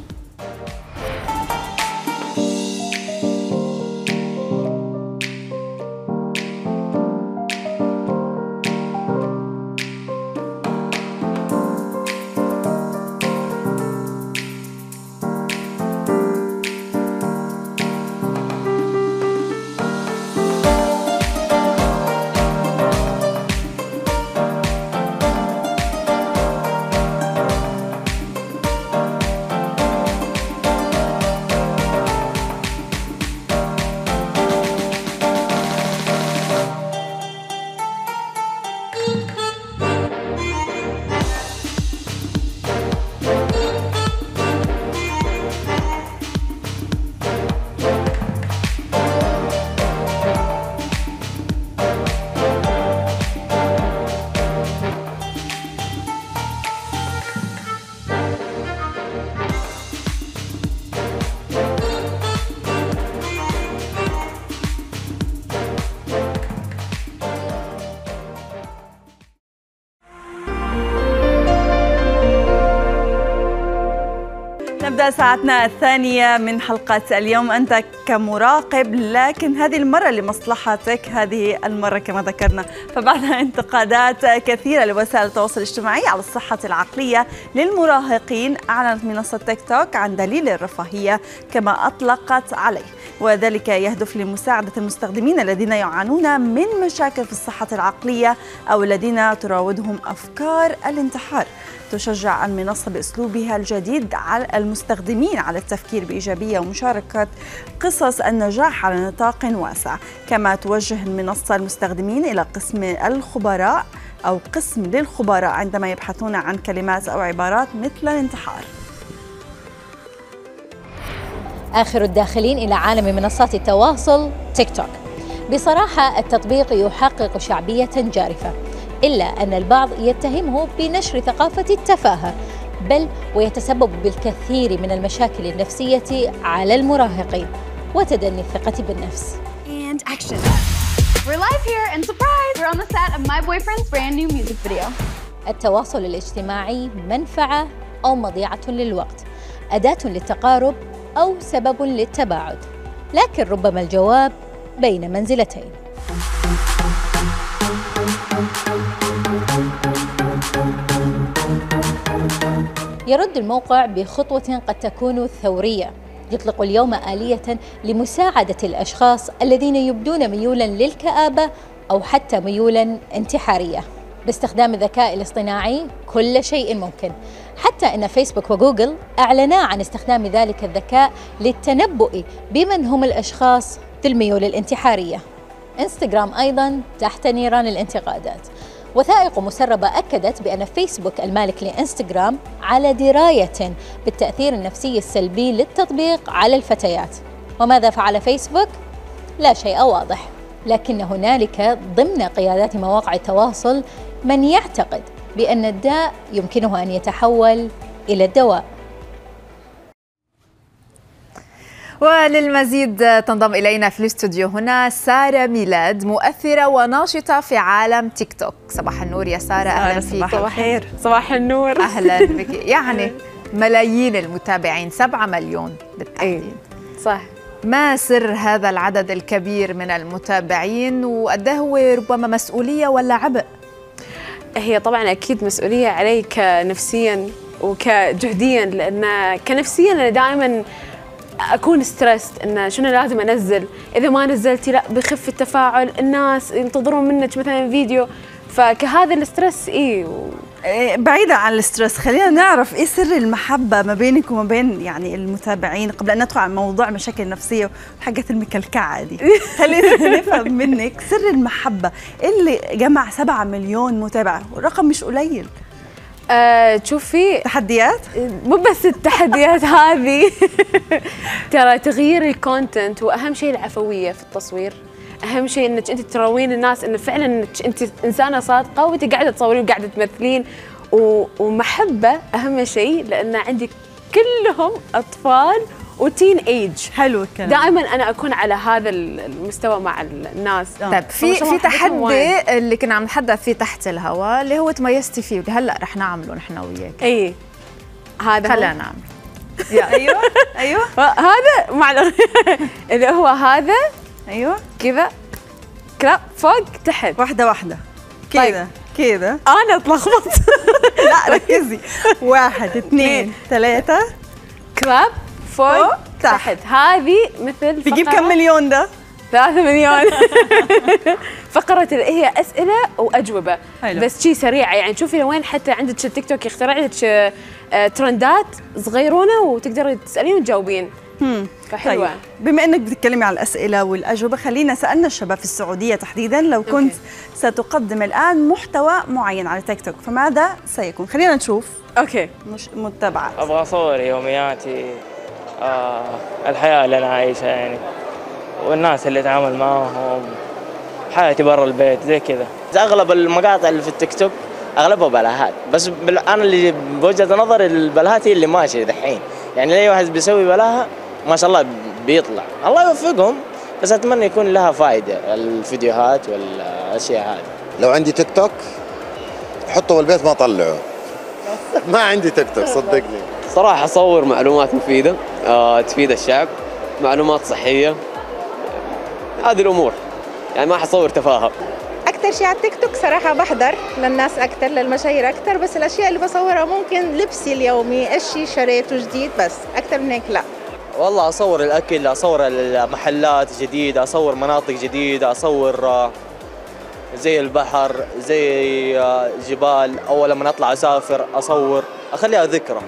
تبدأ ساعتنا الثانية من حلقة اليوم أنت كمراقب، لكن هذه المرة لمصلحتك، هذه المرة كما ذكرنا. فبعد انتقادات كثيرة لوسائل التواصل الاجتماعي على الصحة العقلية للمراهقين، أعلنت منصة تيك توك عن دليل الرفاهية كما أطلقت عليه، وذلك يهدف لمساعدة المستخدمين الذين يعانون من مشاكل في الصحة العقلية أو الذين تراودهم أفكار الانتحار. تشجع المنصة بأسلوبها الجديد على المستخدمين على التفكير بإيجابية ومشاركة قصص النجاح على نطاق واسع. كما توجه المنصة المستخدمين إلى قسم الخبراء أو قسم للخبراء عندما يبحثون عن كلمات أو عبارات مثل الانتحار. آخر الداخلين إلى عالم منصات التواصل تيك توك. بصراحة التطبيق يحقق شعبية جارفة، إلا أن البعض يتهمه بنشر ثقافة التفاهة، بل ويتسبب بالكثير من المشاكل النفسية على المراهقين وتدني الثقة بالنفس. And action. We're live here and surprise, we're on the set of my boyfriend's brand new music video. التواصل الاجتماعي منفعة أو مضيعة للوقت، أداة للتقارب أو سبب للتباعد، لكن ربما الجواب بين منزلتين. يرد الموقع بخطوة قد تكون ثورية، يطلق اليوم آلية لمساعدة الأشخاص الذين يبدون ميولاً للكآبة أو حتى ميولاً انتحارية. باستخدام الذكاء الاصطناعي كل شيء ممكن، حتى أن فيسبوك وجوجل أعلنا عن استخدام ذلك الذكاء للتنبؤ بمن هم الأشخاص ذي الميول الانتحارية. إنستغرام أيضاً تحت نيران الانتقادات. وثائق مسربة أكدت بأن فيسبوك المالك لإنستغرام على دراية بالتأثير النفسي السلبي للتطبيق على الفتيات. وماذا فعل فيسبوك؟ لا شيء واضح، لكن هنالك ضمن قيادات مواقع التواصل من يعتقد بأن الداء يمكنه أن يتحول إلى الدواء. وللمزيد تنضم إلينا في الاستوديو هنا سارة ميلاد، مؤثرة وناشطة في عالم تيك توك. صباح النور يا سارة، أهلا فيك. صباح الخير. صباح النور. أهلا بك. يعني ملايين المتابعين، سبعة مليون بالتحديد. أيه. صح. ما سر هذا العدد الكبير من المتابعين، وقد هو ربما مسؤولية ولا عبء؟ هي طبعا أكيد مسؤولية عليك نفسيا وكجهديا، لأن كنفسيا أنا دائما أكون ستريسد إن شنو لازم أنزل، إذا ما نزلتي لا بخف التفاعل، الناس ينتظرون منك مثلا فيديو، فكهذا الستريس إيه و... بعيدا عن الستريس، خلينا نعرف إيه سر المحبة ما بينك وما بين يعني المتابعين قبل أن ندخل على موضوع مشاكل نفسية وحاجات المكلكعة دي. خلينا نفهم منك سر المحبة اللي جمع سبعة مليون متابع، رقم مش قليل. أه شوفي، تحديات؟ مو بس التحديات هذه. ترى تغيير الكونتنت، واهم شيء العفويه في التصوير. اهم شيء انك انت تروين الناس انه فعلا انك انت انسانه صادقه وانت قاعده تصورين وقاعده تمثلين، ومحبه اهم شيء، لان عندك كلهم اطفال وتين ايج. حلو الكلام. دائما انا اكون على هذا المستوى مع الناس. طيب في في تحدي اللي كنا عم نتحدث فيه تحت الهواء اللي هو تميزتي فيه، واللي هلا رح نعمله نحن وياك. اي هذا خلينا نعمل. ايوه ايوه هذا مع اللي هو هذا. ايوه كذا كلاب فوق تحت، واحده واحده كذا كذا. انا اتلخبط. لا ركزي. واحد اثنين ثلاثه كلاب فوق تحت. هذه مثل بيجيب كم مليون ده؟ ثلاثة مليون. فقرة اللي هي أسئلة وأجوبة. حلو. بس شيء سريعة، يعني شوفي لوين حتى عندك تيك توك يخترع لك ترندات صغيرونة وتقدري تسألين وتجاوبين. فحلوة. طيب. بما انك بتتكلمي على الأسئلة والأجوبة، خلينا سألنا الشباب في السعودية تحديدا لو كنت أوكي. ستقدم الآن محتوى معين على تيك توك فماذا سيكون؟ خلينا نشوف. اوكي. مش متابعات. ابغى اصور يومياتي، آه الحياة اللي انا عايشها يعني، والناس اللي اتعامل معاهم، حياتي برا البيت زي كذا. اغلب المقاطع اللي في التيك توك اغلبها بلاهات، بس انا اللي بوجهة نظري البلاهات هي اللي ماشيه دحين، يعني اي واحد بيسوي بلاها ما شاء الله بيطلع، الله يوفقهم، بس اتمنى يكون لها فائده الفيديوهات والاشياء هذه. لو عندي تيك توك حطه بالبيت ما اطلعه. ما عندي تيك توك صدقني. صراحة أصور معلومات مفيدة آه، تفيد الشعب، معلومات صحية، هذه الأمور، يعني ما حصور تفاهة. أكثر شيء على التيك توك صراحة بحضر للناس أكثر، للمشاهير أكثر، بس الأشياء اللي بصورها ممكن لبسي اليومي، إيش شيء شريته جديد، بس أكثر من هيك لا. والله أصور الأكل، أصور المحلات جديدة، أصور مناطق جديدة، أصور زي البحر، زي جبال، أول لما أطلع أسافر أصور، أخليها ذكرى.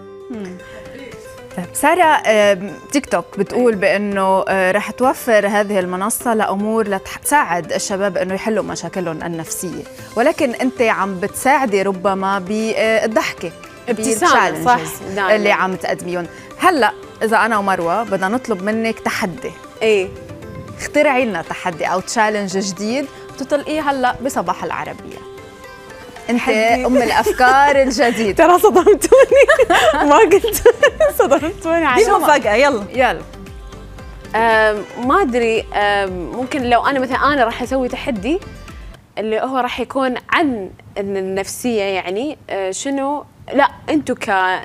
طيب سارة، تيك توك بتقول بأنه رح توفر هذه المنصة لأمور لتساعد الشباب أنه يحلوا مشاكلهم النفسية، ولكن أنت عم بتساعدي ربما بالضحكة، ابتسامة، صح دائما اللي عم تقدميهم. هلأ إذا أنا ومروة بدنا نطلب منك تحدي، إيه اخترعي لنا تحدي أو تشالنج جديد تطلقيه هلأ بصباح العربية. انت ام الافكار الجديده. ترى صدمتوني ما قلت صدمتوني. دي مفاجاه. يلا يلا ما ادري، ممكن لو انا مثلا انا راح اسوي تحدي اللي هو راح يكون عن النفسيه، يعني شنو، لا انتم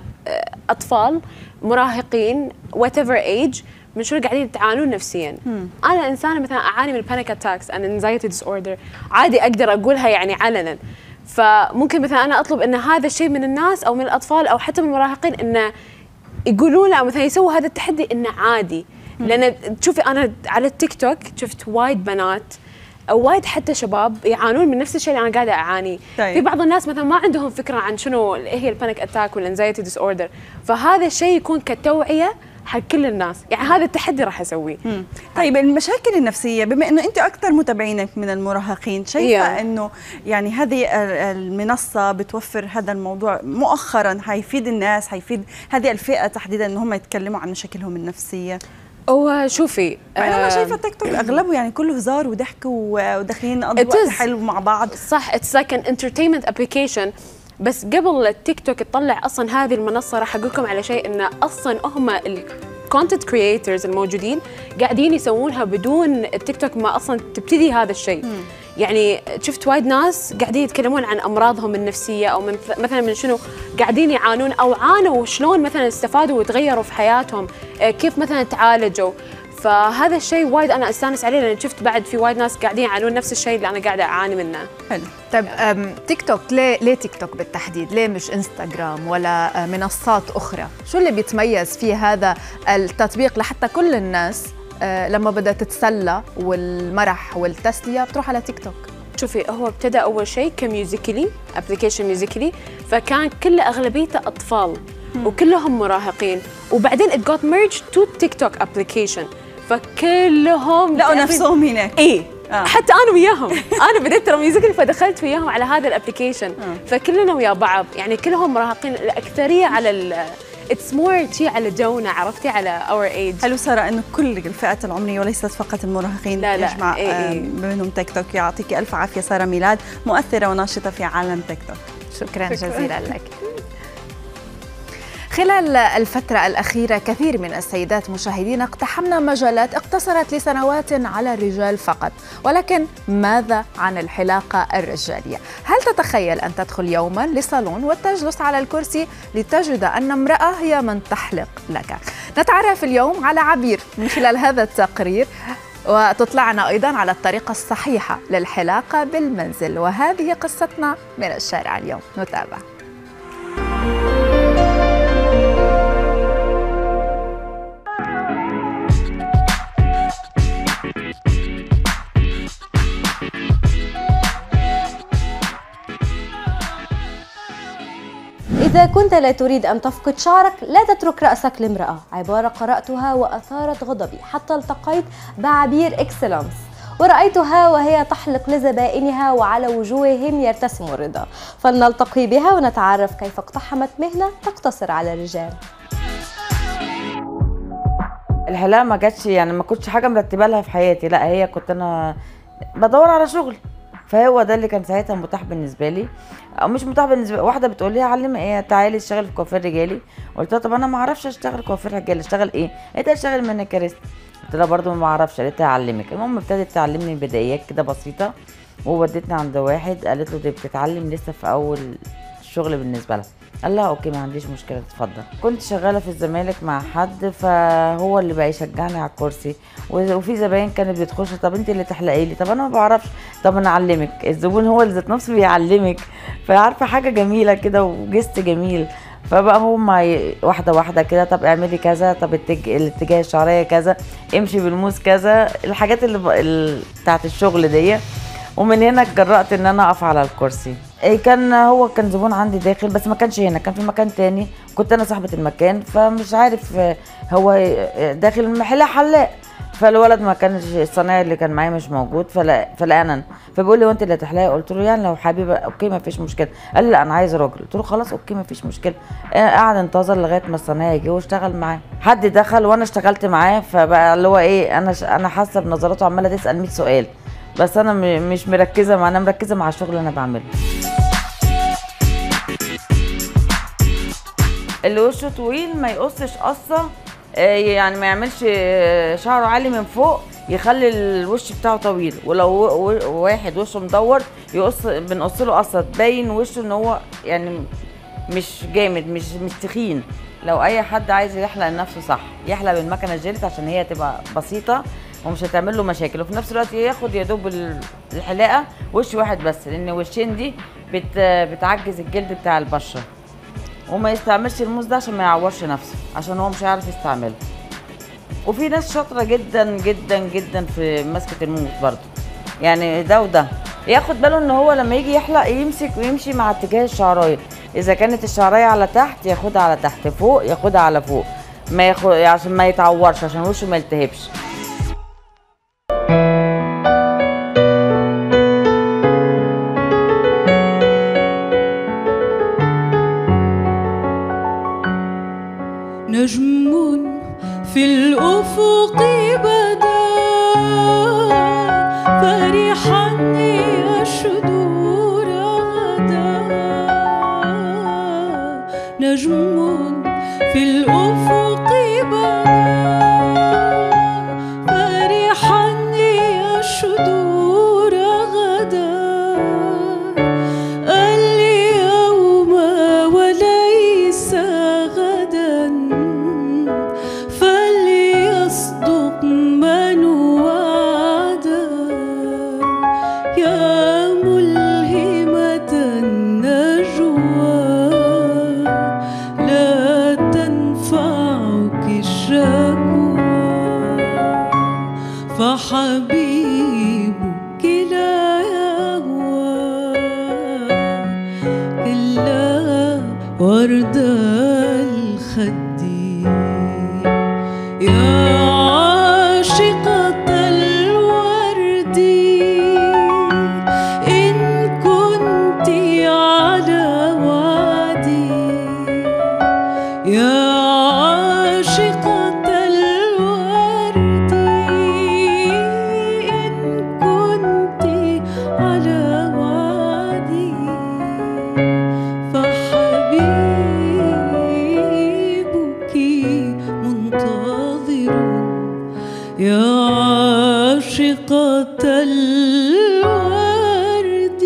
كاطفال مراهقين whatever age من شنو قاعدين تعانون نفسيا. مم. انا انسانه مثلا اعاني من البانيك اتاكس and anxiety disorder، عادي اقدر اقولها يعني علنا، فممكن مثلا انا اطلب ان هذا الشيء من الناس او من الاطفال او حتى من المراهقين انه يقولون او مثلا يسووا هذا التحدي انه عادي. مم. لان تشوفي انا على التيك توك شفت وايد بنات او وايد حتى شباب يعانون من نفس الشيء اللي انا قاعده اعانيه. طيب. في بعض الناس مثلا ما عندهم فكره عن شنو هي البانيك اتاك والانزايتي ديس اوردر، فهذا الشيء يكون كتوعيه حق كل الناس، يعني هذا التحدي راح اسويه. طيب المشاكل النفسيه، بما انه انت اكثر متابعينك من المراهقين، شايفه yeah. انه يعني هذه المنصه بتوفر هذا الموضوع مؤخرا، حيفيد الناس، حيفيد هذه الفئه تحديدا ان هم يتكلموا عن مشاكلهم النفسيه؟ هو شوفي يعني انا شايفه تيك توك اغلبه يعني كله هزار وضحك وداخلين نقضي وقت حلو مع بعض. صح، اتس لايك ان انترتينمنت ابلكيشن. بس قبل التيك توك تطلع اصلا هذه المنصه راح اقول لكم على شيء، ان اصلا هم الكونتنت كرييترز الموجودين قاعدين يسوونها بدون التيك توك ما اصلا تبتدي هذا الشيء. يعني شفت وايد ناس قاعدين يتكلمون عن امراضهم النفسيه او من مثلا من شنو قاعدين يعانون او عانوا، شلون مثلا استفادوا وتغيروا في حياتهم، كيف مثلا تعالجوا. فهذا الشيء وايد انا استانس عليه، لان شفت بعد في وايد ناس قاعدين يعانون نفس الشيء اللي انا قاعده اعاني منه. حلو. طيب تيك توك ليه ليه تيك توك بالتحديد؟ ليه مش انستغرام ولا منصات اخرى؟ شو اللي بيتميز فيه هذا التطبيق لحتى كل الناس لما بدها تتسلى والمرح والتسليه بتروح على تيك توك؟ شوفي، هو ابتدى اول شيء كميوزيكلي ابلكيشن ميوزيكلي، فكان كل اغلبيته اطفال مم. وكلهم مراهقين، وبعدين it got merged to تيك توك ابلكيشن، فكلهم لقوا نفسهم هناك. ايه آه. حتى انا وياهم انا بديت ترى ميوزيكلي فدخلت وياهم على هذا الابلكيشن. آه. فكلنا ويا بعض، يعني كلهم مراهقين، الاكثريه على ال اتس مور شيء على جونا، عرفتي، على اور ايج. حلو ساره انه كل الفئات العمريه وليست فقط المراهقين لا لا يجمع إيه إيه. بينهم تيك توك. يعطيكي الف عافيه ساره ميلاد، مؤثره وناشطه في عالم تيك توك. شكرا, شكرا. جزيلا لك. خلال الفترة الأخيرة كثير من السيدات مشاهدين اقتحمنا مجالات اقتصرت لسنوات على الرجال فقط، ولكن ماذا عن الحلاقة الرجالية؟ هل تتخيل أن تدخل يوما لصالون وتجلس على الكرسي لتجد أن امرأة هي من تحلق لك؟ نتعرف اليوم على عبير من خلال هذا التقرير، وتطلعنا أيضا على الطريقة الصحيحة للحلاقة بالمنزل، وهذه قصتنا من الشارع اليوم. نتابع. إذا كنت لا تريد أن تفقد شعرك لا تترك رأسك لامرأة، عبارة قرأتها وأثارت غضبي حتى التقيت بعبير إكسلانس ورأيتها وهي تحلق لزبائنها وعلى وجوههم يرتسم الرضا. فلنلتقي بها ونتعرف كيف اقتحمت مهنة تقتصر على الرجال. الحلاقة ما جاتش، يعني ما كنتش حاجة مرتبة لها في حياتي، لا هي كنت أنا بدور على شغل، فهو ده اللي كان ساعتها متاح بالنسبه لي، او مش متاح بالنسبه لي. واحده بتقول لي علمي ايه، تعالي اشتغلي في كوافير رجالي. قلت لها طب انا ما اعرفش اشتغل كوافير رجالي، اشتغل ايه؟ قالت لي اشتغل مانيكيرست. قلت لها برده ما اعرفش. قالت لي اعلمك. المهم ابتدت تعلمني بدايات كده بسيطه، وودتني عند واحد قالت له دي بتتعلم لسه في اول الشغل بالنسبه لها. قال لها اوكي ما عنديش مشكله اتفضل. كنت شغاله في الزمالك مع حد فهو اللي بقى يشجعني على الكرسي، وفي زباين كانت بتخش طب انت اللي تحلقي لي، طب انا ما بعرفش، طب انا اعلمك. الزبون هو اللي ذات نفسه بيعلمك، فعارفه حاجه جميله كده وجست جميل. فبقى هم واحده واحده كده، طب اعملي كذا، طب التج... الاتجاه الشعريه كذا، امشي بالموس كذا، الحاجات اللي, ب... اللي بتاعت الشغل دي. ومن هنا اتجرأت ان انا اقف على الكرسي. كان هو كان زبون عندي داخل بس ما كانش هنا، كان في مكان تاني، كنت انا صاحبه المكان فمش عارف هو داخل المحل حلاق، فالولد ما كانش الصنايعي اللي كان معايا مش موجود، فلا فلقانا انا، فبيقول لي وانت اللي هتحلقي؟ قلت له يعني لو حبيبه اوكي ما فيش مشكله. قال لي لا انا عايز راجل. قلت له خلاص اوكي ما فيش مشكله. قعد انتظر لغايه ما الصنايعي جه واشتغل معاه. حد دخل وانا اشتغلت معاه، فبقى اللي هو ايه انا ش... انا حاسه بنظراته عماله تسال مية سؤال، بس انا م... مش مركزه مع انا مركزه مع الشغل اللي انا بعمله. اللي وشه طويل ما يقصش قصه، يعني ما يعملش شعره عالي من فوق، يخلي الوش بتاعه طويل. ولو واحد وشه مدور يقص بنقص له قصه تبين وشه ان هو يعني مش جامد مش مش تخين. لو اي حد عايز يحلق لنفسه صح يحلق بالمكنه الجلد عشان هي تبقى بسيطه ومش هتعمل له مشاكل، وفي نفس الوقت ياخد يا دوب الحلاقه وش واحد بس، لان وشين دي بت بتعجز الجلد بتاع البشره. وما يستعملش الموس ده عشان ما يعورش نفسه، عشان هو مش هيعرف يستعمله. وفي ناس شاطره جدا جدا جدا في مسكه الموس برضه، يعني ده وده ياخد باله ان هو لما يجي يحلق يمسك ويمشي مع اتجاه الشعرايه. اذا كانت الشعرايه على تحت ياخدها على تحت، فوق ياخدها على فوق، ما ياخد عشان ما يتعورش، عشان وشه ما يلتهبش. نجم في الأفق بدا فرحا يشدو رغدا، نجم في الأفق بدا فرحا يشدو رغدا، اليوم وليس غدا فليصدق من وعدا، يا ملهمة النجوى لا تنفعك الشكوى، فحبيبك لا يهوى إلا ورد الخد، يا عاشقة الورد إن كنت على وعدي، يا عاشقة الورد إن كنت على وعدي، فحبيبك منتظر يا عاشقة الورد.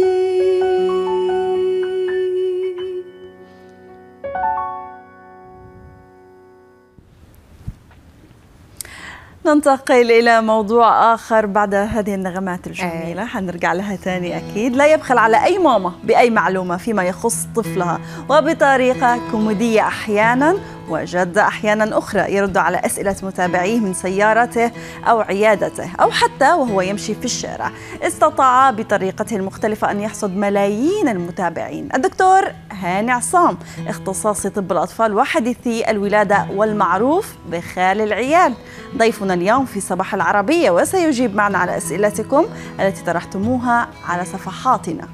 ننتقل إلى موضوع آخر بعد هذه النغمات الجميلة، حنرجع لها تاني أكيد. لا يبخل على أي ماما بأي معلومة فيما يخص طفلها، وبطريقة كوميدية أحيانا وجد أحيانا أخرى، يرد على أسئلة متابعيه من سيارته أو عيادته أو حتى وهو يمشي في الشارع. استطاع بطريقته المختلفة أن يحصد ملايين المتابعين. الدكتور هاني عصام، اختصاصي طب الأطفال وحديثي الولادة والمعروف بخال العيال، ضيفنا اليوم في صباح العربية، وسيجيب معنا على أسئلتكم التي طرحتموها على صفحاتنا.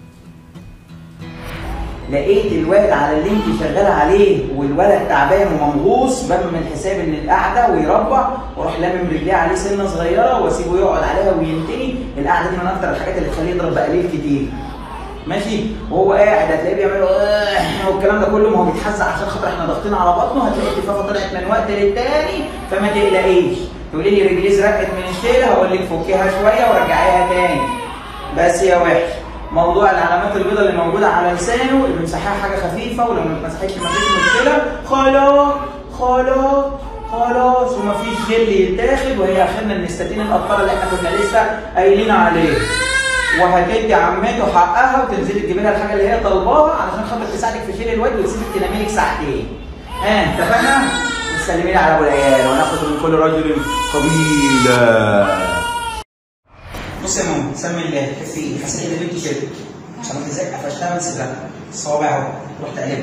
لقيت الواد على اللي انت شغاله عليه والولد تعبان ومنغوص، بعمل من حساب ان القعده ويربع واروح لامم رجليه عليه سنه صغيره واسيبه يقعد عليها وينتهي. القعده دي من اكتر الحاجات اللي تخليه يضرب بقليل كتير. ماشي؟ وهو قاعد هتلاقيه بيعمل اه والكلام ده كله، ما هو بيتحزق عشان خاطر احنا ضاغطين على بطنه، هتلاقي التفافه طلعت من وقت للتاني، فما تقلقيش. تقولي لي رجليه زرقت من الشيله، هقول لك فكيها شويه ورجعيها تاني. بس يا وحش موضوع العلامات البيضاء اللي موجوده على لسانه اللي بنمسحها حاجه خفيفه، ولو ما اتمسحتش مفيش مشكله، خلاص خلاص خلاص ومفيش جل يتاخد، وهي اخرنا النستاتين القطره اللي احنا كنا لسه قايلين عليه. وهتدي عمته حقها وتنزلي تجيبي لها الحاجه اللي هي طالباها علشان خاطر تساعدك في شيل الواد وتسيبك تنامي لك ساعتين. ها اتفقنا؟ وتسلمي لي على ابو العيال وناخد من كل رجل قبيله. بص يا ماما سمي الله تحسي ايه؟ حسيت ان بنتي شربت عشان ما تزق قفشتها من صدرها الصوابع اهو روح تقلبها.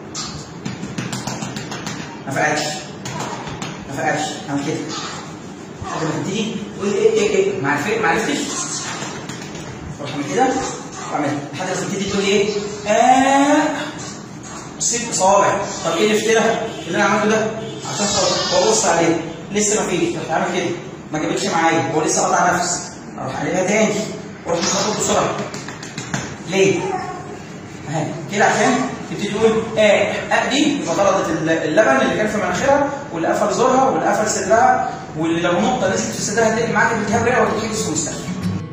ما فقعتش ما فقعتش اعمل كده لحد ما تبتدي تقول ايه ايه ايه ما عرفتش ما عرفتش روح اعمل كده واعمل لحد ما تبتدي تقول ايه اه ست صوابع. طب ايه الافتراء اللي انا عملته ده عشان خاطر ببص عليه لسه ما فيش. رحت عامل كده ما جابتش معايا هو لسه قاطع نفس اروح قلبها تاني واروح مخبط بسرعه. ليه؟ اهي كده عشان تبتدي تقول اه اه دي يبقى طردت اللبن اللي كان في مناخيرها واللي قفل زورها واللي قفل صدرها واللي لو نقطه نزلت في صدرها هتلاقي معاك التهاب رئوي وتتحجز في المستشفى.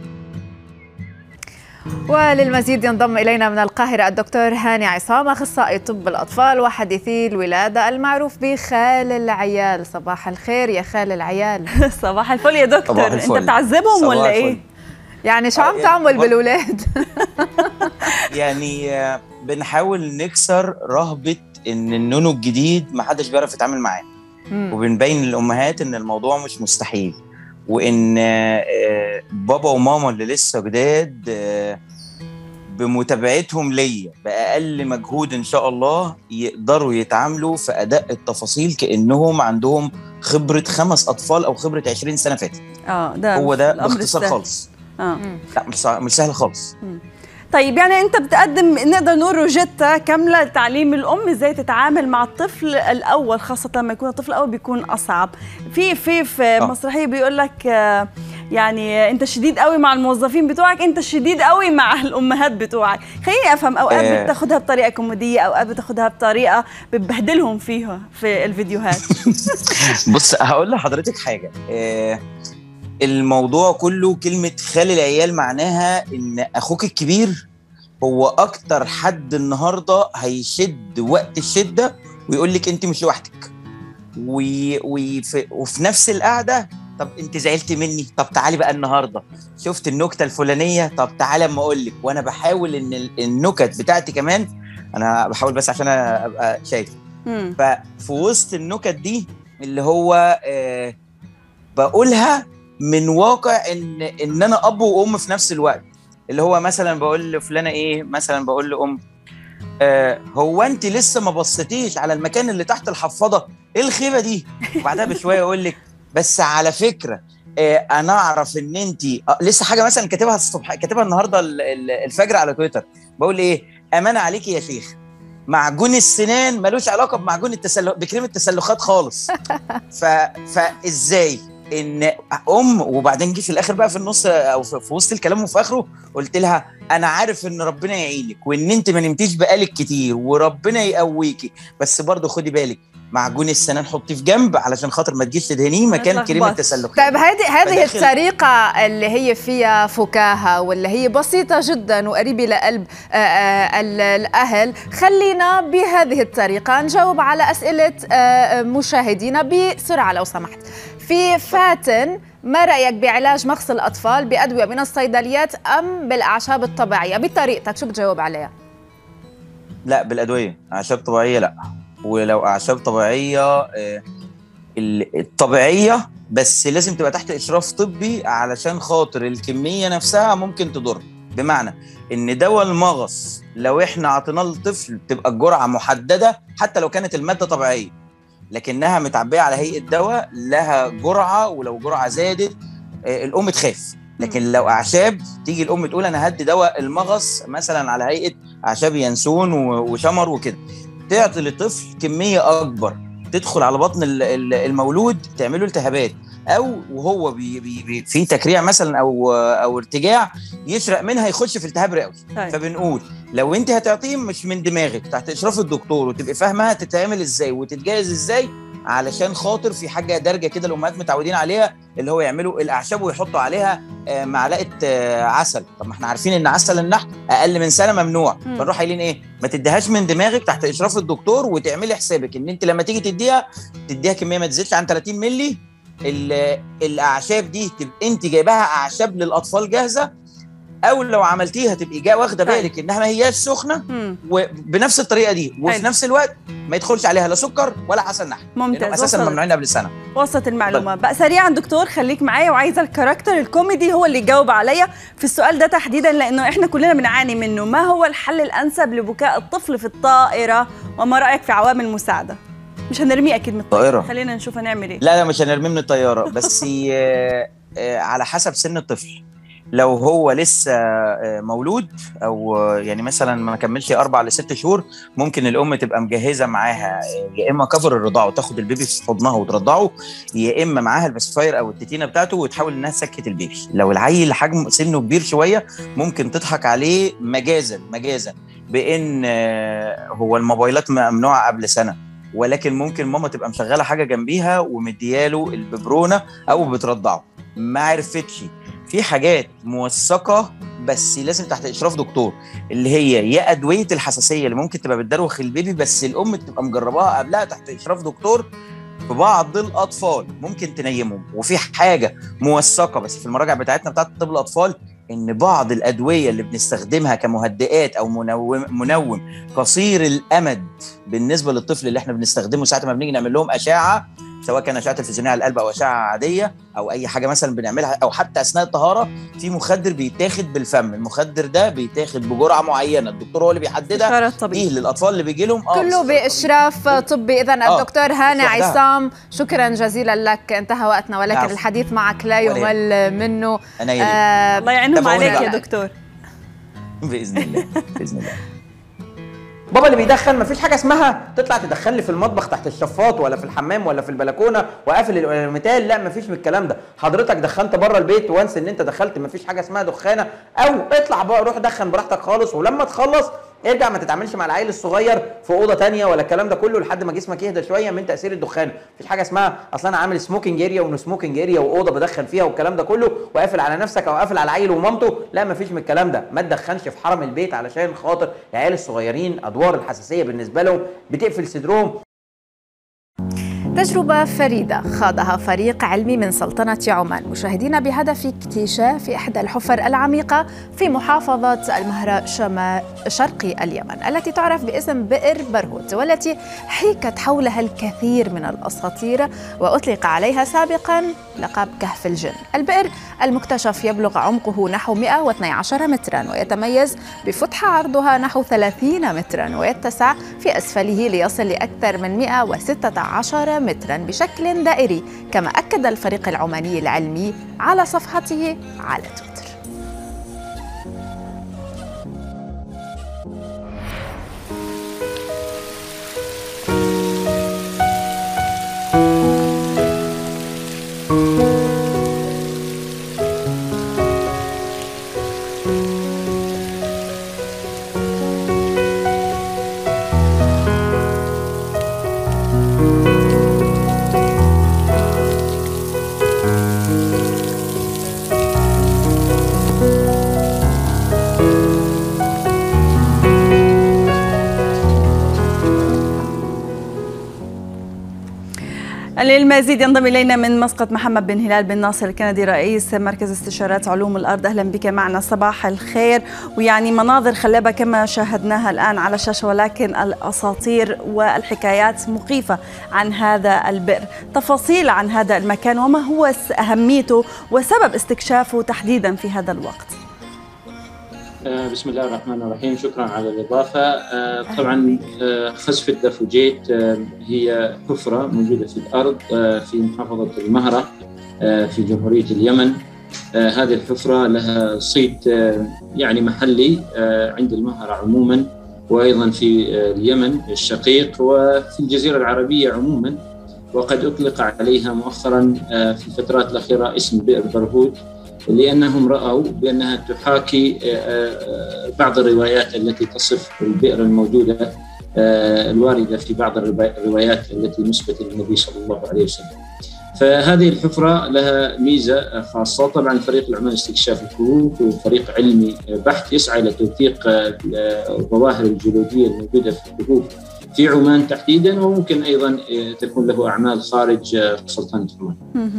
وللمزيد ينضم إلينا من القاهرة الدكتور هاني عصام أخصائي طب الأطفال وحديثي الولادة المعروف بخال العيال. صباح الخير يا خال العيال. صباح الفل يا دكتور. أنت بتعذبهم ولا إيه؟ يعني شو عم تعمل بالولاد؟ يعني بنحاول نكسر رهبة إن النونو الجديد ما حدش بيعرف يتعامل معاه، وبنبين للأمهات إن الموضوع مش مستحيل، وإن بابا وماما اللي لسه جداد بمتابعتهم ليا بأقل مجهود إن شاء الله يقدروا يتعاملوا في أداء التفاصيل كأنهم عندهم خبرة خمس أطفال أو خبرة عشرين سنة فاتت. اه ده هو ده باختصار خالص. اه لا مش مش سهل خالص. مم. طيب يعني انت بتقدم نقدر نقول روجيتا كامله لتعليم الام ازاي تتعامل مع الطفل الاول، خاصه لما يكون الطفل الاول بيكون اصعب. في في في آه. مسرحيه بيقول لك يعني انت شديد قوي مع الموظفين بتوعك، انت شديد قوي مع الامهات بتوعك. خليني افهم، اوقات آه. بتاخدها بطريقه كوميديه، اوقات بتاخدها بطريقه بتبهدلهم فيها في الفيديوهات. بص هقول لحضرتك حاجه، آه الموضوع كله كلمة خال العيال معناها إن أخوك الكبير هو أكتر حد النهاردة هيشد وقت الشدة ويقول لك أنت مش لوحدك، وي وفي, وفي نفس القعدة طب أنت زعلت مني، طب تعالي بقى النهاردة شفت النكتة الفلانية، طب تعالي أما أقول لك. وأنا بحاول إن النكت بتاعتي كمان، أنا بحاول بس عشان أبقى شايف، ففي وسط النكت دي اللي هو آه بقولها من واقع ان ان انا اب وام في نفس الوقت. اللي هو مثلا بقول لفلانه ايه، مثلا بقول لام آه هو انت لسه ما بصيتيش على المكان اللي تحت الحفاضه، ايه الخيبه دي؟ وبعدها بشويه اقول لك بس على فكره آه انا اعرف ان انت آه لسه حاجه مثلا كاتبها الصبح، كاتبها النهارده الفجر على تويتر، بقول ايه امانه عليكي يا شيخ، معجون السنان ملوش علاقه بمعجون التسلخ بكريم التسلخات خالص. ف فازاي ان ام، وبعدين جه في الاخر بقى في النص او في وسط الكلام وفي اخره قلت لها انا عارف ان ربنا يعينك وان انت ما نمتيش بقالك كتير وربنا يقويكي، بس برضه خدي بالك معجون السنان حطيه في جنب علشان خاطر ما تجيش تدهنيه مكان كريم التسلخ. طيب هذه هذه الطريقه اللي هي فيها فكاهه واللي هي بسيطه جدا وقريبه لقلب الاهل، خلينا بهذه الطريقه نجاوب على اسئله مشاهدينا بسرعه لو سمحت. في فاتن، ما رأيك بعلاج مغص الأطفال بأدوية من الصيدليات أم بالأعشاب الطبيعية؟ بطريقتك شو بتجاوب عليها؟ لا بالأدوية، أعشاب طبيعية لا. ولو أعشاب طبيعية الطبيعية بس لازم تبقى تحت إشراف طبي علشان خاطر الكمية نفسها ممكن تضر. بمعنى إن دواء المغص لو إحنا عطيناه للطفل تبقى الجرعة محددة حتى لو كانت المادة طبيعية، لكنها متعبيه على هيئه دواء لها جرعه، ولو جرعه زادت الام تخاف. لكن لو اعشاب تيجي الام تقول انا هدي دواء المغص مثلا على هيئه اعشاب ينسون وشمر وكده، تعطي للطفل كميه اكبر تدخل على بطن المولود تعمله التهابات، او وهو بي بي بي في تكريع مثلا او او ارتجاع يشرق منها يخش في التهاب رئوي. طيب. فبنقول لو انت هتعطيه مش من دماغك، تحت اشراف الدكتور وتبقي فاهمها تتعمل ازاي وتتجهز ازاي، علشان خاطر في حاجه دارجه كده الامهات متعودين عليها، اللي هو يعملوا الاعشاب ويحطوا عليها معلقه عسل. طب ما احنا عارفين ان عسل النحل اقل من سنه ممنوع، فنروح قايلين ايه؟ ما تديهاش من دماغك، تحت اشراف الدكتور، وتعملي حسابك ان انت لما تيجي تديها تديها كميه ما تزيدش عن ثلاثين مللي. الاعشاب دي تبقى انت جايباها اعشاب للاطفال جاهزه، او لو عملتيها تبقي جا واخده بالك انها ما هياش سخنه، وبنفس الطريقه دي، وفي حلو. نفس الوقت ما يدخلش عليها لا سكر ولا عسل نحل. ممتاز. اساسا ممنوعين قبل سنه. وصلت المعلومه. بقى سريعا دكتور خليك معايا، وعايزه الكاركتر الكوميدي هو اللي يجاوب عليا في السؤال ده تحديدا، لانه احنا كلنا بنعاني منه. ما هو الحل الانسب لبكاء الطفل في الطائره، وما رايك في عوامل المساعده؟ مش هنرميه اكيد من الطائره، خلينا نشوف هنعمل ايه. لا لا مش هنرميه من الطياره، بس على حسب سن الطفل. لو هو لسه مولود او يعني مثلا ما كملش اربع لست شهور، ممكن الام تبقى مجهزه معاها يا اما كفر الرضاعه وتاخد البيبي في حضنها وترضعه، يا اما معاها الباسفاير او التتينه بتاعته وتحاول انها تسكت البيبي. لو العيل حجم سنه كبير شويه ممكن تضحك عليه مجازا مجازا بان هو الموبايلات ممنوعه قبل سنه، ولكن ممكن ماما تبقى مشغله حاجه جنبيها ومدياله الببرونه او بترضعه. ما عرفتش، في حاجات موثقه بس لازم تحت اشراف دكتور، اللي هي يا ادويه الحساسيه اللي ممكن تبقى بتدروخ البيبي بس الام تبقى مجرباها قبلها تحت اشراف دكتور. في بعض الاطفال ممكن تنيمهم، وفي حاجه موثقه بس في المراجع بتاعتنا بتاعت طب الاطفال ان بعض الادويه اللي بنستخدمها كمهدئات او منوم منوم قصير الامد بالنسبه للطفل اللي احنا بنستخدمه ساعه ما بنيجي نعمل لهم اشعه، سواء كان اشعه تلفزيونيه على القلب او اشعه عاديه او اي حاجه مثلا بنعملها، او حتى اثناء الطهاره في مخدر بيتاخد بالفم. المخدر ده بيتاخد بجرعه معينه، الدكتور هو اللي بيحددها دي للاطفال اللي بيجي لهم اه كله باشراف طبي. اذا آه. الدكتور هاني عصام، شكرا جزيلا لك. انتهى وقتنا، ولكن عفو. الحديث معك لا يمل منه. آه الله يعينهم عليك يا دكتور. باذن الله باذن الله. بابا اللي بيدخن مفيش حاجه اسمها تطلع تدخن لي في المطبخ تحت الشفاط ولا في الحمام ولا في البلكونه وقافل الالوميتال، لا مفيش من الكلام ده. حضرتك دخنت بره البيت وانس ان انت دخلت، مفيش حاجه اسمها دخانه، او اطلع بقى روح دخن براحتك خالص، ولما تخلص ارجع. ما تتعاملش مع العيل الصغير في اوضه ثانيه ولا الكلام ده كله لحد ما جسمك يهدى شويه من تاثير الدخان. مفيش حاجه اسمها اصل انا عامل سموكينج اريا ونو سموكينج اريا واوضه بدخن فيها والكلام ده كله وقافل على نفسك او قافل على العيل ومامته، لا مفيش من الكلام ده. ما تدخنش في حرم البيت علشان خاطر العيال الصغيرين ادوار الحساسيه بالنسبه لهم بتقفل صدرهم. تجربة فريدة خاضها فريق علمي من سلطنة عمان مشاهدينا بهدف اكتشاف إحدى الحفر العميقة في محافظة المهرة شمال شرقي اليمن التي تعرف باسم بئر برهوت، والتي حيكت حولها الكثير من الأساطير وأطلق عليها سابقا لقب كهف الجن. البئر المكتشف يبلغ عمقه نحو مئة واثني عشر مترا، ويتميز بفتحة عرضها نحو ثلاثين مترا، ويتسع في أسفله ليصل لأكثر من مئة وستة عشر مترا بشكل دائري، كما أكد الفريق العماني العلمي على صفحته على تويتر. للمزيد ينضم إلينا من مسقط محمد بن هلال بن ناصر الكندي رئيس مركز استشارات علوم الأرض. أهلا بك معنا، صباح الخير. ويعني مناظر خلابة كما شاهدناها الآن على الشاشة، ولكن الأساطير والحكايات مخيفة عن هذا البئر. تفاصيل عن هذا المكان وما هو أهميته وسبب استكشافه تحديدا في هذا الوقت. بسم الله الرحمن الرحيم، شكرا على الإضافة. طبعا خسف الدفوجيت هي حفرة موجودة في الأرض في محافظة المهرة في جمهورية اليمن. هذه الحفرة لها صيت يعني محلي عند المهرة عموما، وأيضا في اليمن الشقيق وفي الجزيرة العربية عموما. وقد أطلق عليها مؤخرا في الفترات الأخيرة اسم بئر برهوت، لأنهم رأوا بأنها تحاكي بعض الروايات التي تصف البئر الموجودة الواردة في بعض الروايات التي نسبت للنبي صلى الله عليه وسلم. فهذه الحفرة لها ميزة خاصة. طبعا فريق العمال استكشاف الكهوف وفريق علمي بحث يسعى لتوثيق الظواهر الجيولوجية الموجودة في الكهوف في عمان تحديدا، وممكن أيضا تكون له أعمال خارج سلطنة عمان.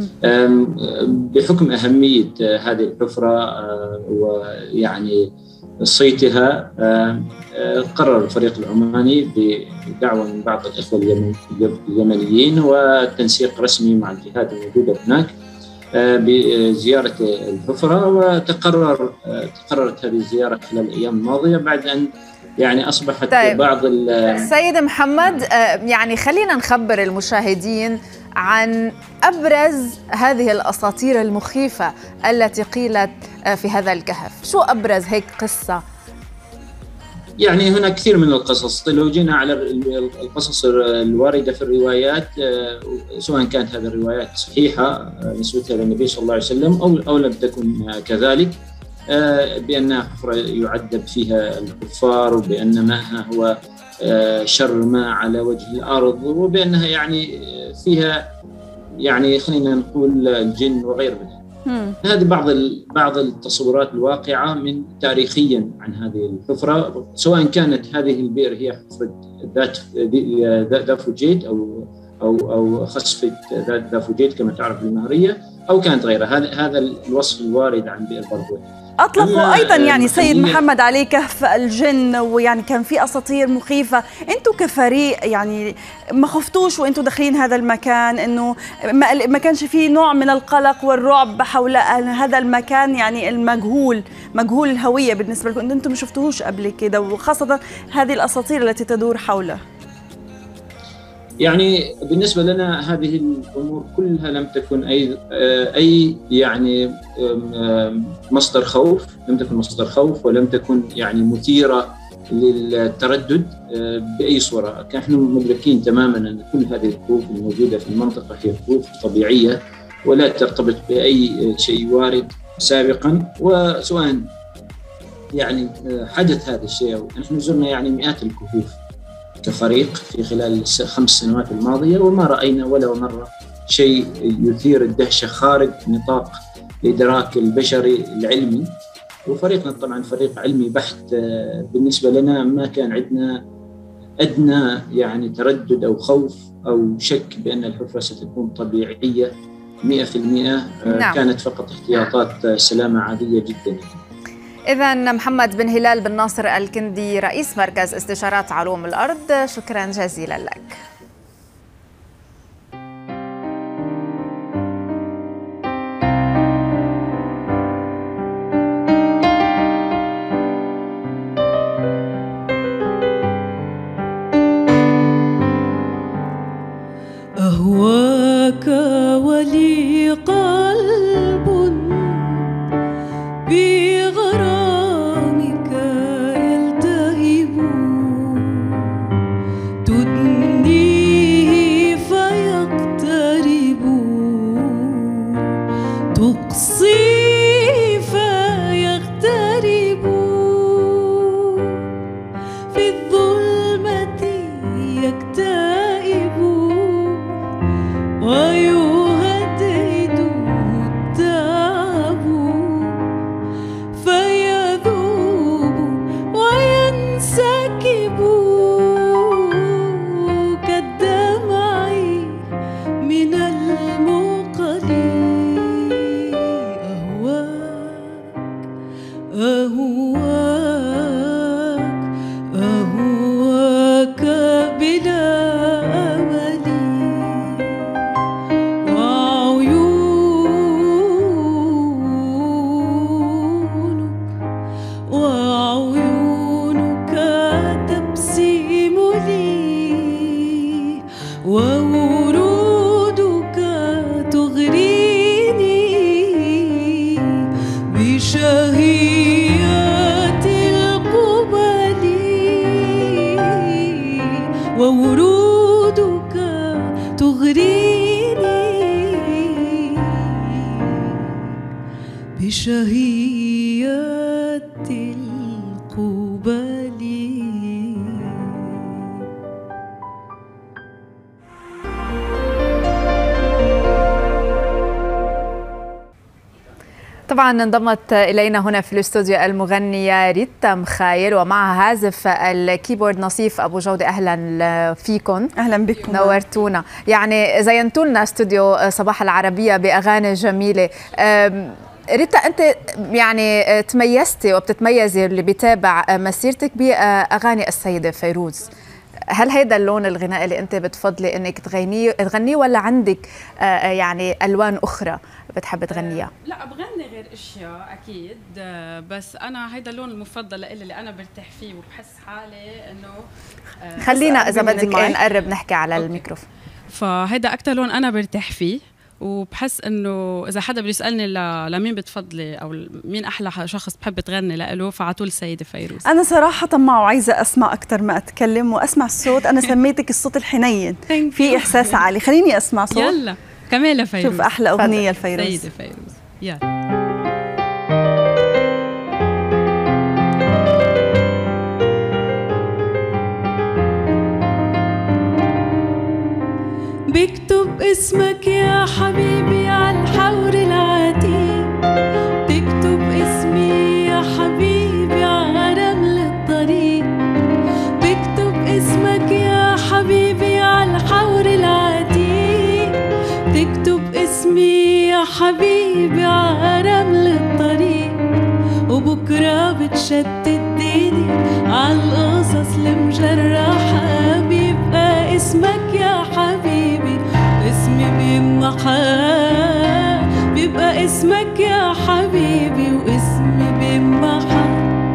بحكم أهمية هذه الحفرة ويعني صيتها، قرر الفريق العماني بدعوة من بعض الإخوة اليمنيين وتنسيق رسمي مع الجهات الموجودة هناك بزيارة الحفرة، وتقرر تقررت هذه الزيارة خلال الأيام الماضية بعد أن يعني أصبحت طيب. بعض سيد محمد، يعني خلينا نخبر المشاهدين عن أبرز هذه الأساطير المخيفة التي قيلت في هذا الكهف. شو أبرز هيك قصة؟ يعني هنا كثير من القصص. لو جينا على القصص الواردة في الروايات، سواء كانت هذه الروايات صحيحة نسبتها للنبي صلى الله عليه وسلم أو أو لم تكن كذلك، بأنها حفرة يعذب فيها الكفار، وبأن ماءها هو شر ماء على وجه الأرض، وبأنها يعني فيها يعني خلينا نقول الجن وغير ذلك. هذه بعض بعض التصورات الواقعة من تاريخيا عن هذه الحفرة، سواء كانت هذه البئر هي حفرة ذات دافوجيت أو أو أو خسفة ذات دافوجيت كما تعرف بالمهرية، أو كانت غيرها. هذا هذا الوصف الوارد عن بئر برهوت. أطلقوا أيضا يعني سيد محمد عليه كهف الجن، ويعني كان في أساطير مخيفة. أنتوا كفريق يعني ما خفتوش وأنتوا داخلين هذا المكان إنه ما كانش فيه نوع من القلق والرعب حول هذا المكان يعني المجهول مجهول الهوية بالنسبة لكم؟ أنتوا ما شفتوهوش قبل كده، وخاصة هذه الأساطير التي تدور حوله. يعني بالنسبة لنا هذه الأمور كلها لم تكن أي أي يعني مصدر خوف، لم تكن مصدر خوف ولم تكن يعني مثيرة للتردد بأي صورة. نحن مدركين تماما أن كل هذه الكهوف الموجودة في المنطقة هي كهوف طبيعية ولا ترتبط بأي شيء وارد سابقا، وسواء يعني حدث هذا الشيء. نحن زرنا يعني مئات الكهوف كفريق في خلال الخمس سنوات الماضية، وما رأينا ولا مرة شيء يثير الدهشة خارج نطاق الإدراك البشري العلمي. وفريقنا طبعا فريق علمي بحت، بالنسبة لنا ما كان عندنا أدنى يعني تردد أو خوف أو شك بأن الحفرة ستكون طبيعية مئة في المئة. نعم. كانت فقط احتياطات سلامة عادية جدا. إذن محمد بن هلال بن ناصر الكندي، رئيس مركز استشارات علوم الأرض، شكرا جزيلا لك. أهواك ولي قلب بغرامك يلتهب، تدنيه فيقترب، تقصي فيغترب، في الظلمة يكتئب ويهدد التعب، فيذوب وينسكب كالدمع من المقل. أهواك أهواك أهواك بلا أمل، وعيونك تبسم لي، وورودك تغريني بشهيات القبل، وورودك تغريني شهيات القبال. طبعا انضمت الينا هنا في الاستوديو المغنيه ريتا مخايل ومعها عازف الكيبورد نصيف ابو جوده. اهلا فيكم. اهلا بكم. نورتونا، يعني زينتوا لنا استوديو صباح العربيه باغاني جميله. ريتا، انت يعني تميزتي وبتتميزي اللي بيتابع مسيرتك باغاني السيده فيروز. هل هيدا اللون الغنائي اللي انت بتفضلي انك تغنيه تغنيه ولا عندك يعني الوان اخرى بتحب تغنيها؟ لا، بغني غير اشياء اكيد، بس انا هيدا اللون المفضل لإلي اللي انا برتاح فيه وبحس حالي انه خلينا اذا بدك ايه نقرب نحكي على أوكي. الميكروفون. فهيدا اكثر لون انا برتاح فيه، وبحس انه اذا حدا بيسالني لمين بتفضلي او مين احلى شخص بحب تغني له، فعلى طول السيده فيروز. انا صراحه طماعه وعايزه اسمع اكثر ما اتكلم واسمع الصوت. انا سميتك الصوت الحنين، في احساس عالي. خليني اسمع صوت. يلا كمان فيروز. شوف احلى اغنيه لفيروز. سيده فيروز. يلا. بكتب اسمك يا حبيبي على الحور العتيق، تكتب اسمي يا حبيبي على رمل الطريق، بكتب اسمك يا حبيبي على الحور العتيق، تكتب اسمي يا حبيبي على رمل الطريق، وبكرة بتشتت ايدي على القصص المجرحة، بيبقى اسمك يا حبيبي اسمي بيمحى، بيبقى اسمك يا حبيبي واسمي بيمحى.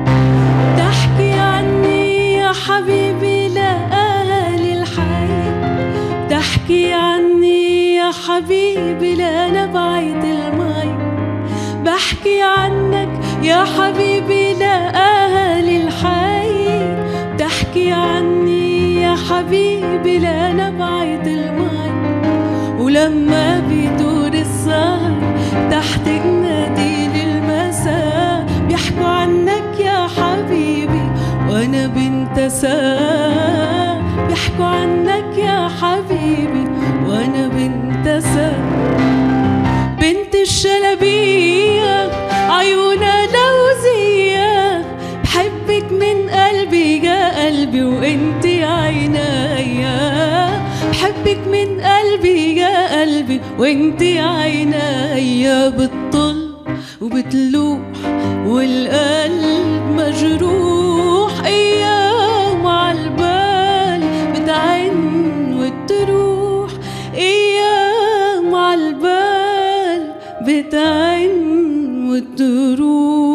تحكي عني يا حبيبي لأهل الحي، تحكي عني يا حبيبي لنبعة المي، بحكي عنك يا حبيبي لأهل الحي، تحكي عني يا حبيبي لنبعة المي، ولما بيدور السهر تحت النادي للمساء، بيحكوا عنك يا حبيبي وانا بنت ساء، بيحكوا عنك يا حبيبي وانا بنت ساء. بنت الشلبية عيونها لوزية، بحبك من قلبي يا قلبي وانتي عينيا، بحبك من قلبي يا قلبي وانتي عينيا، بتطل وبتلوح والقلب مجروح، ايام عالبال بتعن وتروح، ايام عالبال بتعن وتروح.